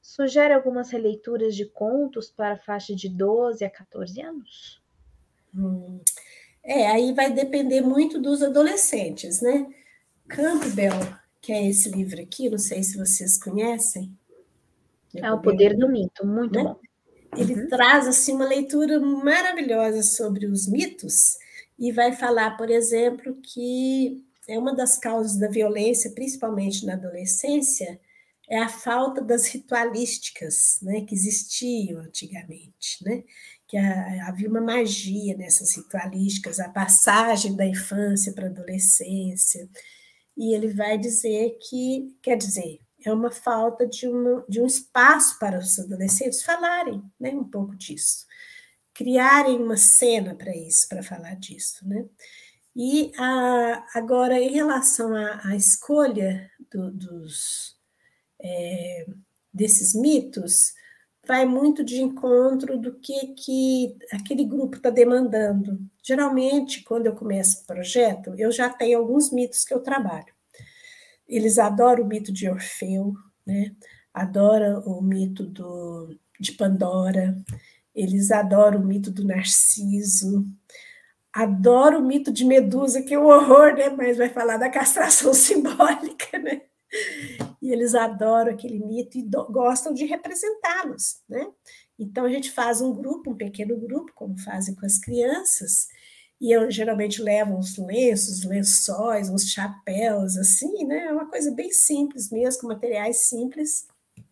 Sugere algumas releituras de contos para a faixa de doze a quatorze anos? Hum. É, aí vai depender muito dos adolescentes, né? Campbell, que é esse livro aqui, não sei se vocês conhecem. É O Poder do Mito, muito né? bom. Ele Uhum. traz assim uma leitura maravilhosa sobre os mitos e vai falar, por exemplo, que é uma das causas da violência, principalmente na adolescência, é a falta das ritualísticas, né, que existiam antigamente, né? Que havia uma magia nessas ritualísticas, a passagem da infância para a adolescência. E ele vai dizer que, quer dizer, é uma falta de, uma, de um espaço para os adolescentes falarem, né, um pouco disso, criarem uma cena para isso, para falar disso, né? E a, agora, em relação à, à escolha do, dos, é, desses mitos, vai muito de encontro do que, que aquele grupo está demandando. Geralmente, quando eu começo o projeto, eu já tenho alguns mitos que eu trabalho. Eles adoram o mito de Orfeu, né? Adoram o mito do, de Pandora, eles adoram o mito do Narciso, adoram o mito de Medusa, que é um horror, né? Mas vai falar da castração simbólica, né? E eles adoram aquele mito e do, gostam de representá-los, né? Então, a gente faz um grupo, um pequeno grupo, como fazem com as crianças, e eu geralmente levo uns lenços, lençóis, uns chapéus, assim, né? É uma coisa bem simples mesmo, com materiais simples.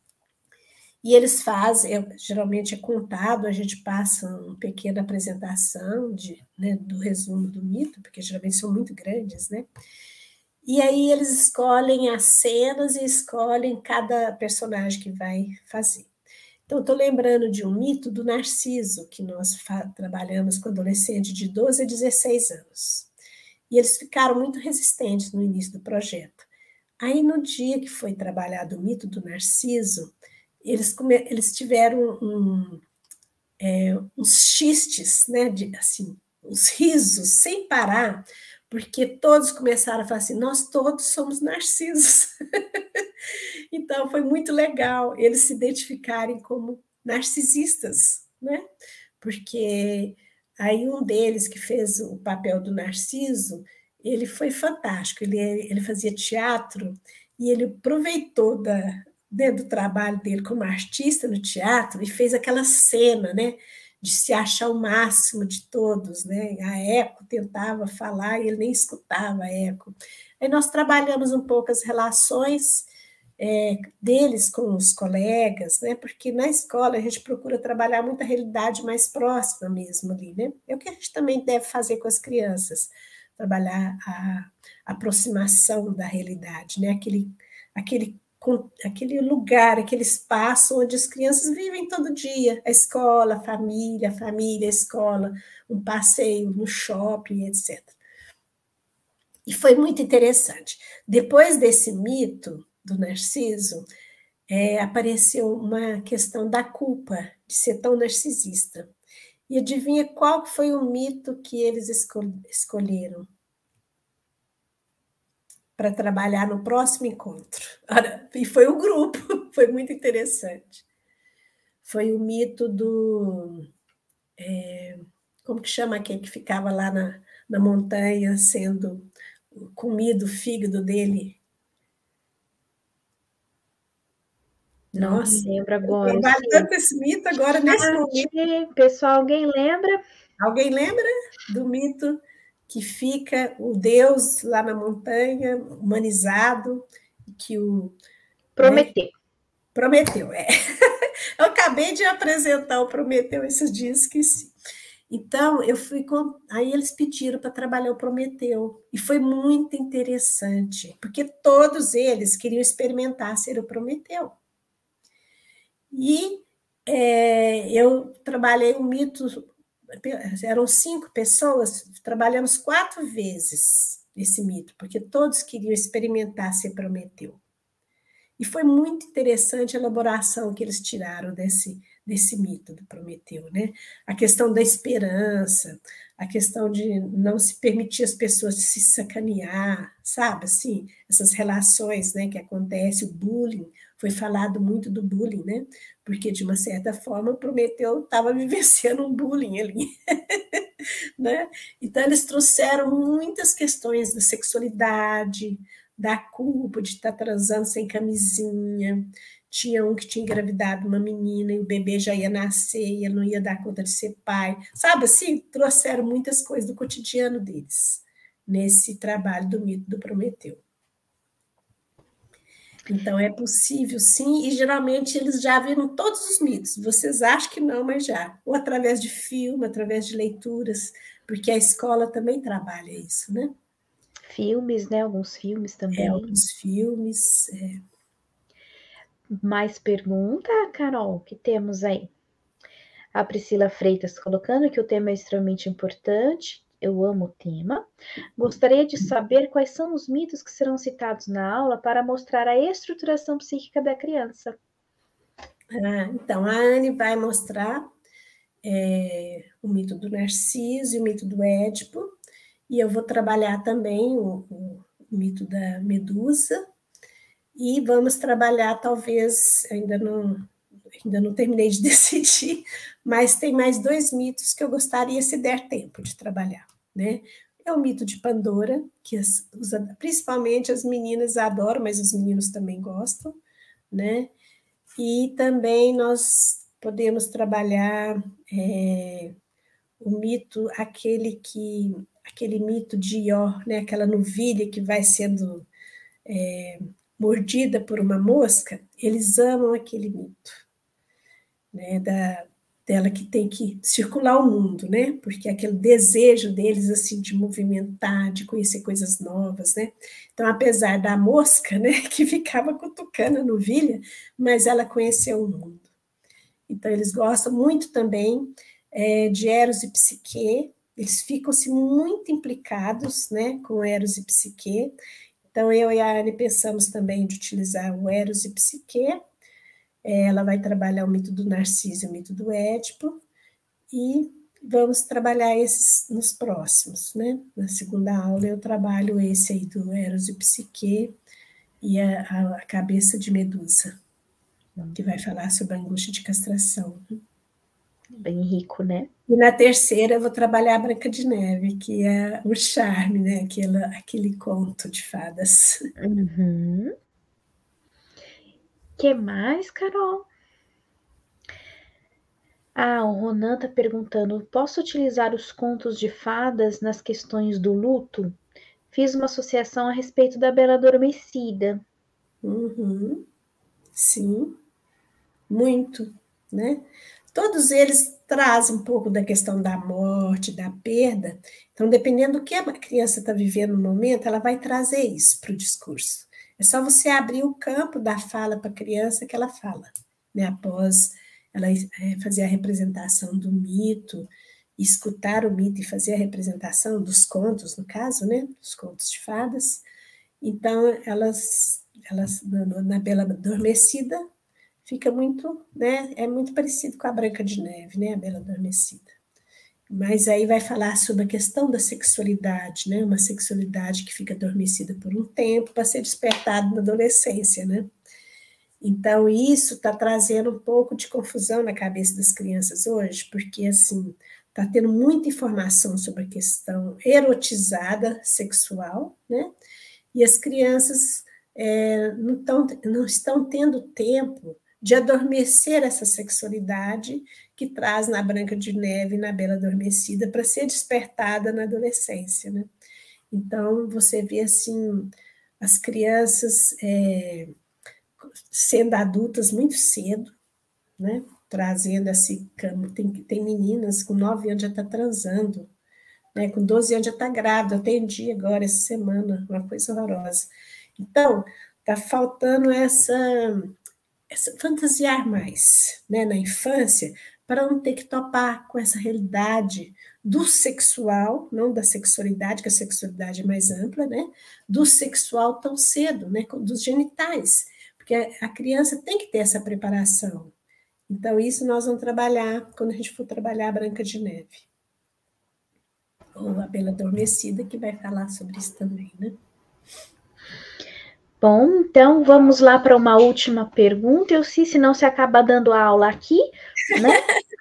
E eles fazem, eu, geralmente é contado, a gente passa uma pequena apresentação de, né, do resumo do mito, porque geralmente são muito grandes, né? E aí eles escolhem as cenas e escolhem cada personagem que vai fazer. Então, estou lembrando de um mito do Narciso, que nós trabalhamos com adolescente de doze a dezesseis anos. E eles ficaram muito resistentes no início do projeto. Aí, no dia que foi trabalhado o mito do Narciso, eles, come... eles tiveram um, é, uns xistes, né, de, assim, uns risos sem parar, porque todos começaram a falar assim, nós todos somos narcisos. Então, foi muito legal eles se identificarem como narcisistas, né? Porque aí um deles que fez o papel do Narciso, ele foi fantástico, ele, ele fazia teatro e ele aproveitou da, né, do trabalho dele como artista no teatro e fez aquela cena, né, de se achar o máximo de todos, né? A Eco tentava falar e ele nem escutava a Eco. Aí nós trabalhamos um pouco as relações é, deles com os colegas, né? Porque na escola a gente procura trabalhar muita realidade mais próxima mesmo ali, né? É o que a gente também deve fazer com as crianças, trabalhar a aproximação da realidade, né? Aquele, aquele, aquele lugar, aquele espaço onde as crianças vivem todo dia, a escola, a família, a família, a escola, um passeio no shopping, etcétera. E foi muito interessante. Depois desse mito do Narciso, é, apareceu uma questão da culpa de ser tão narcisista. E adivinha qual foi o mito que eles escol escolheram para trabalhar no próximo encontro? E foi o grupo, foi muito interessante. Foi o mito do... É, como que chama aquele que ficava lá na, na montanha sendo comido o fígado dele? Não Nossa, me lembro eu agora. trabalho tanto esse mito agora, nesse momento. Pessoal, alguém lembra? Alguém lembra do mito que fica o Deus lá na montanha, humanizado, que o... Prometeu. Né, Prometeu, é. Eu acabei de apresentar o Prometeu esses dias, esqueci. Então, eu fui com... Aí eles pediram para trabalhar o Prometeu. E foi muito interessante, porque todos eles queriam experimentar ser o Prometeu. E é, eu trabalhei o mito, eram cinco pessoas, trabalhamos quatro vezes esse mito, porque todos queriam experimentar ser Prometeu. E foi muito interessante a elaboração que eles tiraram desse, desse mito do Prometeu, né? A questão da esperança, a questão de não se permitir as pessoas se sacanear, sabe? Assim, essas relações, né, que acontecem, o bullying, foi falado muito do bullying, né? Porque, de uma certa forma, Prometeu estava vivenciando um bullying ali. Né? Então, eles trouxeram muitas questões da sexualidade, da culpa de estar transando sem camisinha. Tinha um que tinha engravidado uma menina e o bebê já ia nascer e ele não ia dar conta de ser pai. Sabe assim? Trouxeram muitas coisas do cotidiano deles nesse trabalho do mito do Prometeu. Então, é possível, sim, e geralmente eles já viram todos os mitos. Vocês acham que não, mas já. Ou através de filme, através de leituras, porque a escola também trabalha isso, né? Filmes, né? Alguns filmes também. É, alguns filmes. É. Mais pergunta, Carol, que temos aí? A Priscila Freitas colocando que o tema é extremamente importante. Eu amo o tema. Gostaria de saber quais são os mitos que serão citados na aula para mostrar a estruturação psíquica da criança. Ah, então, a Anne vai mostrar é, o mito do Narciso e o mito do Édipo, e eu vou trabalhar também o, o, o mito da Medusa, e vamos trabalhar, talvez, ainda não, ainda não terminei de decidir, mas tem mais dois mitos que eu gostaria, se der tempo, de trabalhar, né? É o mito de Pandora, que as, os, principalmente as meninas adoram, mas os meninos também gostam, né? E também nós podemos trabalhar é, o mito, aquele que, aquele mito de Ió, né? Aquela novilha que vai sendo é, mordida por uma mosca, eles amam aquele mito, né? Da, dela que tem que circular o mundo, né? Porque aquele desejo deles, assim, de movimentar, de conhecer coisas novas, né? Então, apesar da mosca, né, que ficava cutucando a novilha, mas ela conheceu o mundo. Então, eles gostam muito também é, de Eros e Psique, eles ficam-se muito implicados, né, com Eros e Psique. Então, eu e a Anne pensamos também de utilizar o Eros e Psique. Ela vai trabalhar o mito do Narciso e o mito do Édipo, e vamos trabalhar esses nos próximos, né? Na segunda aula eu trabalho esse aí do Eros e Psique e a, a, a cabeça de Medusa, que vai falar sobre a angústia de castração. Bem rico, né? E na terceira eu vou trabalhar a Branca de Neve, que é o charme, né? Aquela, aquele conto de fadas. Uhum. Que mais, Carol? Ah, o Ronan está perguntando: posso utilizar os contos de fadas nas questões do luto? Fiz uma associação a respeito da Bela Adormecida. Uhum. Sim, muito, né? Todos eles trazem um pouco da questão da morte, da perda. Então, dependendo do que a criança está vivendo no momento, ela vai trazer isso para o discurso. É só você abrir o campo da fala para a criança que ela fala, né? Após ela é, fazer a representação do mito, escutar o mito e fazer a representação dos contos, no caso, né? Dos contos de fadas. Então, elas, elas na, na Bela Adormecida, fica muito, né? É muito parecido com a Branca de Neve, né? A Bela Adormecida. Mas aí vai falar sobre a questão da sexualidade, né? Uma sexualidade que fica adormecida por um tempo para ser despertada na adolescência, né? Então, isso está trazendo um pouco de confusão na cabeça das crianças hoje, porque, assim, está tendo muita informação sobre a questão erotizada sexual, né? E as crianças é, não, tão, não estão tendo tempo de adormecer essa sexualidade que traz na Branca de Neve e na Bela Adormecida para ser despertada na adolescência, né? Então, você vê, assim, as crianças é, sendo adultas muito cedo, né? Trazendo esse campo. Tem, tem meninas com nove anos já está transando, né? Com doze anos já está grávida. Eu atendi agora, essa semana, uma coisa horrorosa. Então, está faltando essa, essa fantasiar mais, né, na infância, para não ter que topar com essa realidade do sexual, não da sexualidade, que a sexualidade é mais ampla, né, do sexual tão cedo, né, dos genitais, porque a criança tem que ter essa preparação. Então, isso nós vamos trabalhar quando a gente for trabalhar a Branca de Neve, ou a Bela Adormecida, que vai falar sobre isso também, né? Bom, então vamos lá para uma última pergunta. Eu sei se não se acaba dando a aula aqui, né?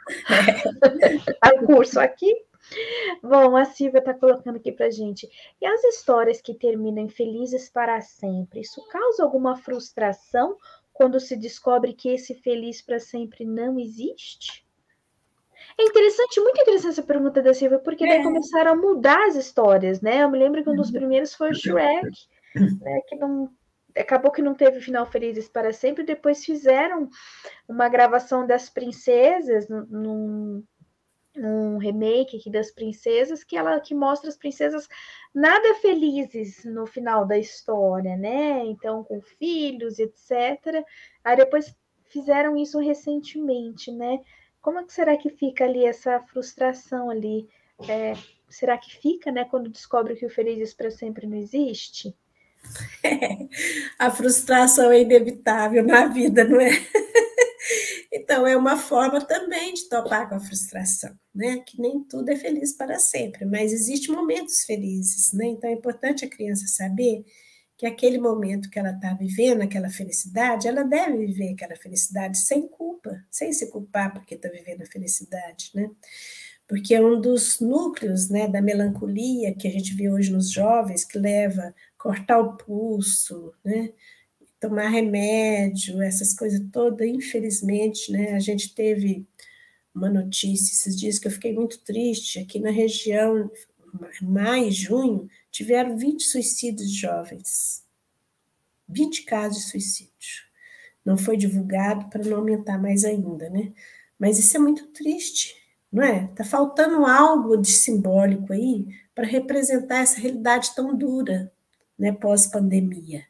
O curso aqui. Bom, a Silvia está colocando aqui para gente. E as histórias que terminam felizes para sempre, isso causa alguma frustração quando se descobre que esse feliz para sempre não existe? É interessante, muito interessante essa pergunta da Silvia, porque daí É. começaram a mudar as histórias, né? Eu me lembro que um dos primeiros foi o Shrek, né? Que não acabou que não teve final felizes para sempre. Depois fizeram uma gravação das princesas num, um remake aqui das princesas, que ela que mostra as princesas nada felizes no final da história, né? Então, com filhos, etcétera. Aí depois fizeram isso recentemente, né? Como é que será que fica ali essa frustração ali? É, será que fica, né, quando descobre que o felizes para sempre não existe? A frustração é inevitável na vida, não é? Então, é uma forma também de topar com a frustração, né? Que nem tudo é feliz para sempre, mas existem momentos felizes, né? Então, é importante a criança saber que aquele momento que ela está vivendo, aquela felicidade, ela deve viver aquela felicidade sem culpa, sem se culpar porque está vivendo a felicidade, né? Porque é um dos núcleos, né, da melancolia que a gente vê hoje nos jovens, que leva a cortar o pulso, né? Tomar remédio, essas coisas todas, infelizmente, né? A gente teve uma notícia esses dias que eu fiquei muito triste, aqui na região, maio, junho, tiveram vinte suicídios de jovens, vinte casos de suicídio. Não foi divulgado para não aumentar mais ainda, né? Mas isso é muito triste, não é? Está faltando algo de simbólico aí para representar essa realidade tão dura, né, pós-pandemia.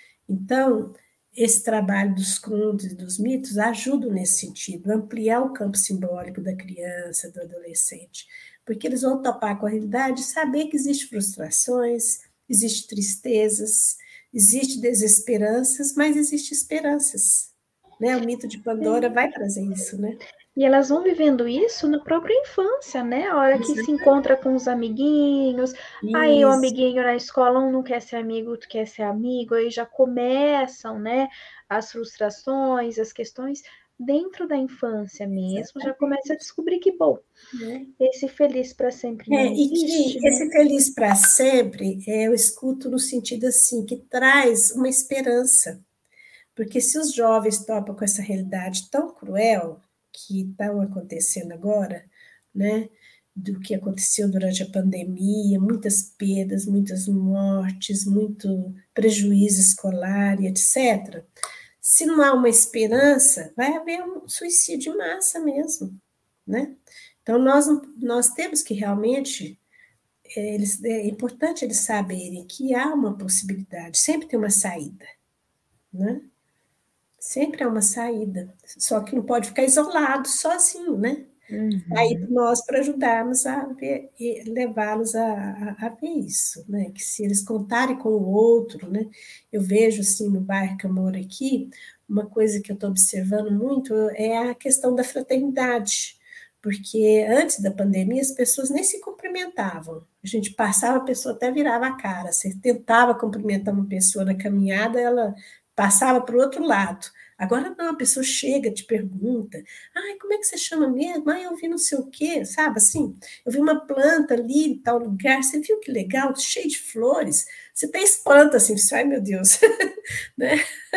Então, esse trabalho dos contos e dos mitos ajuda nesse sentido, ampliar o campo simbólico da criança, do adolescente, porque eles vão topar com a realidade e saber que existem frustrações, existem tristezas, existem desesperanças, mas existem esperanças. Né? O mito de Pandora vai trazer isso, né? E elas vão vivendo isso na própria infância, né? A hora que se encontra com os amiguinhos, aí o Isso. amiguinho na escola, um não quer ser amigo, outro quer ser amigo, aí já começam, né, as frustrações, as questões dentro da infância mesmo, já começa a descobrir que, bom, esse feliz para sempre É, não e existe, que né? esse feliz para sempre, é, eu escuto no sentido assim, que traz uma esperança. Porque se os jovens topam com essa realidade tão cruel que estão acontecendo agora, né, do que aconteceu durante a pandemia, muitas perdas, muitas mortes, muito prejuízo escolar e etcétera. Se não há uma esperança, vai haver um suicídio em massa mesmo, né? Então, nós, nós temos que realmente, é, eles, é importante eles saberem que há uma possibilidade, sempre tem uma saída, né? Sempre há uma saída, só que não pode ficar isolado, sozinho, né? Uhum. Aí nós para ajudarmos a ver, levá-los a, a, a ver isso, né? Que se eles contarem com o outro, né? Eu vejo assim no bairro que eu moro aqui, uma coisa que eu estou observando muito é a questão da fraternidade, porque antes da pandemia as pessoas nem se cumprimentavam. A gente passava, a pessoa até virava a cara. Você tentava cumprimentar uma pessoa na caminhada, ela passava para o outro lado. Agora não, a pessoa chega, te pergunta, ai, como é que você chama mesmo? Ai, eu vi não sei o quê, sabe assim? Eu vi uma planta ali em tal lugar, você viu que legal, cheio de flores. Você até espanta assim, ai meu Deus, né?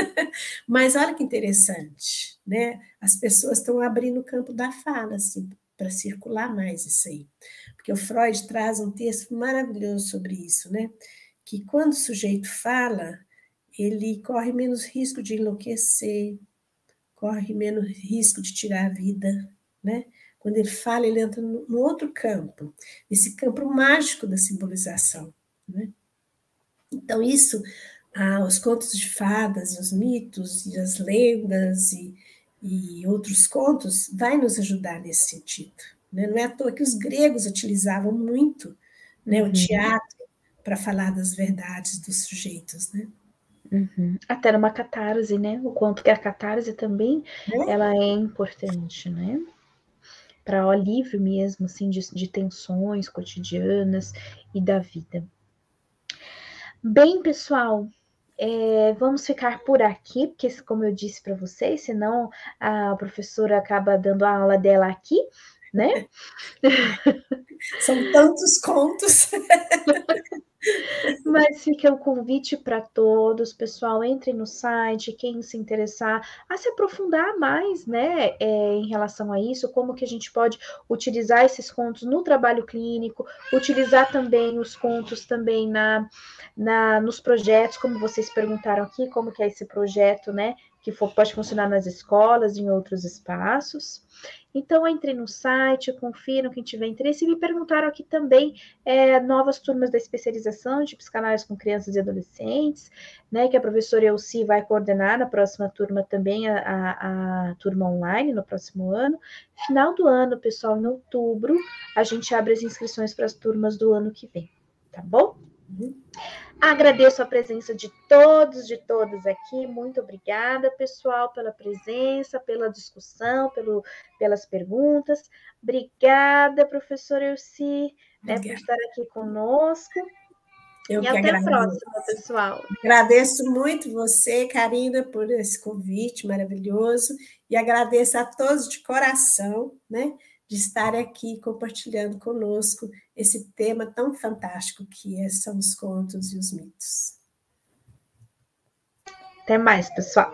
Mas olha que interessante, né? As pessoas estão abrindo o campo da fala, assim, para circular mais isso aí. Porque o Freud traz um texto maravilhoso sobre isso, né? Que quando o sujeito fala, ele corre menos risco de enlouquecer, corre menos risco de tirar a vida, né? Quando ele fala, ele entra no outro campo, esse campo mágico da simbolização, né? Então, isso, ah, os contos de fadas, os mitos e as lendas e, e outros contos vai nos ajudar nesse sentido, né? Não é à toa que os gregos utilizavam muito, né, o teatro para falar das verdades dos sujeitos, né? Uhum. Até numa catarse, né? O quanto que a catarse também, Né? ela é importante, né? Para o alívio mesmo, assim, de, de tensões cotidianas e da vida. Bem, pessoal, é, vamos ficar por aqui, porque, como eu disse para vocês, senão a professora acaba dando a aula dela aqui, né? São tantos contos. Mas fica o convite para todos, pessoal, entrem no site, quem se interessar, a se aprofundar mais, né, é, em relação a isso, como que a gente pode utilizar esses contos no trabalho clínico, utilizar também os contos também na, na, nos projetos, como vocês perguntaram aqui, como que é esse projeto, né, que for, pode funcionar nas escolas, em outros espaços. Então, entrem no site, confiram quem tiver interesse. E me perguntaram aqui também é, novas turmas da especialização de psicanálise com crianças e adolescentes, né, que a professora Elci vai coordenar na próxima turma também, a, a, a turma online, no próximo ano. Final do ano, pessoal, em outubro, a gente abre as inscrições para as turmas do ano que vem, tá bom? Uhum. Agradeço a presença de todos, de todas aqui. Muito obrigada, pessoal, pela presença, pela discussão, pelo, pelas perguntas. Obrigada, professora Elci, né, por estar aqui conosco. Eu e que até agradeço. a próxima, pessoal. Agradeço muito você, Karina, por esse convite maravilhoso e agradeço a todos de coração, né, de estar aqui compartilhando conosco esse tema tão fantástico que são os contos e os mitos. Até mais, pessoal.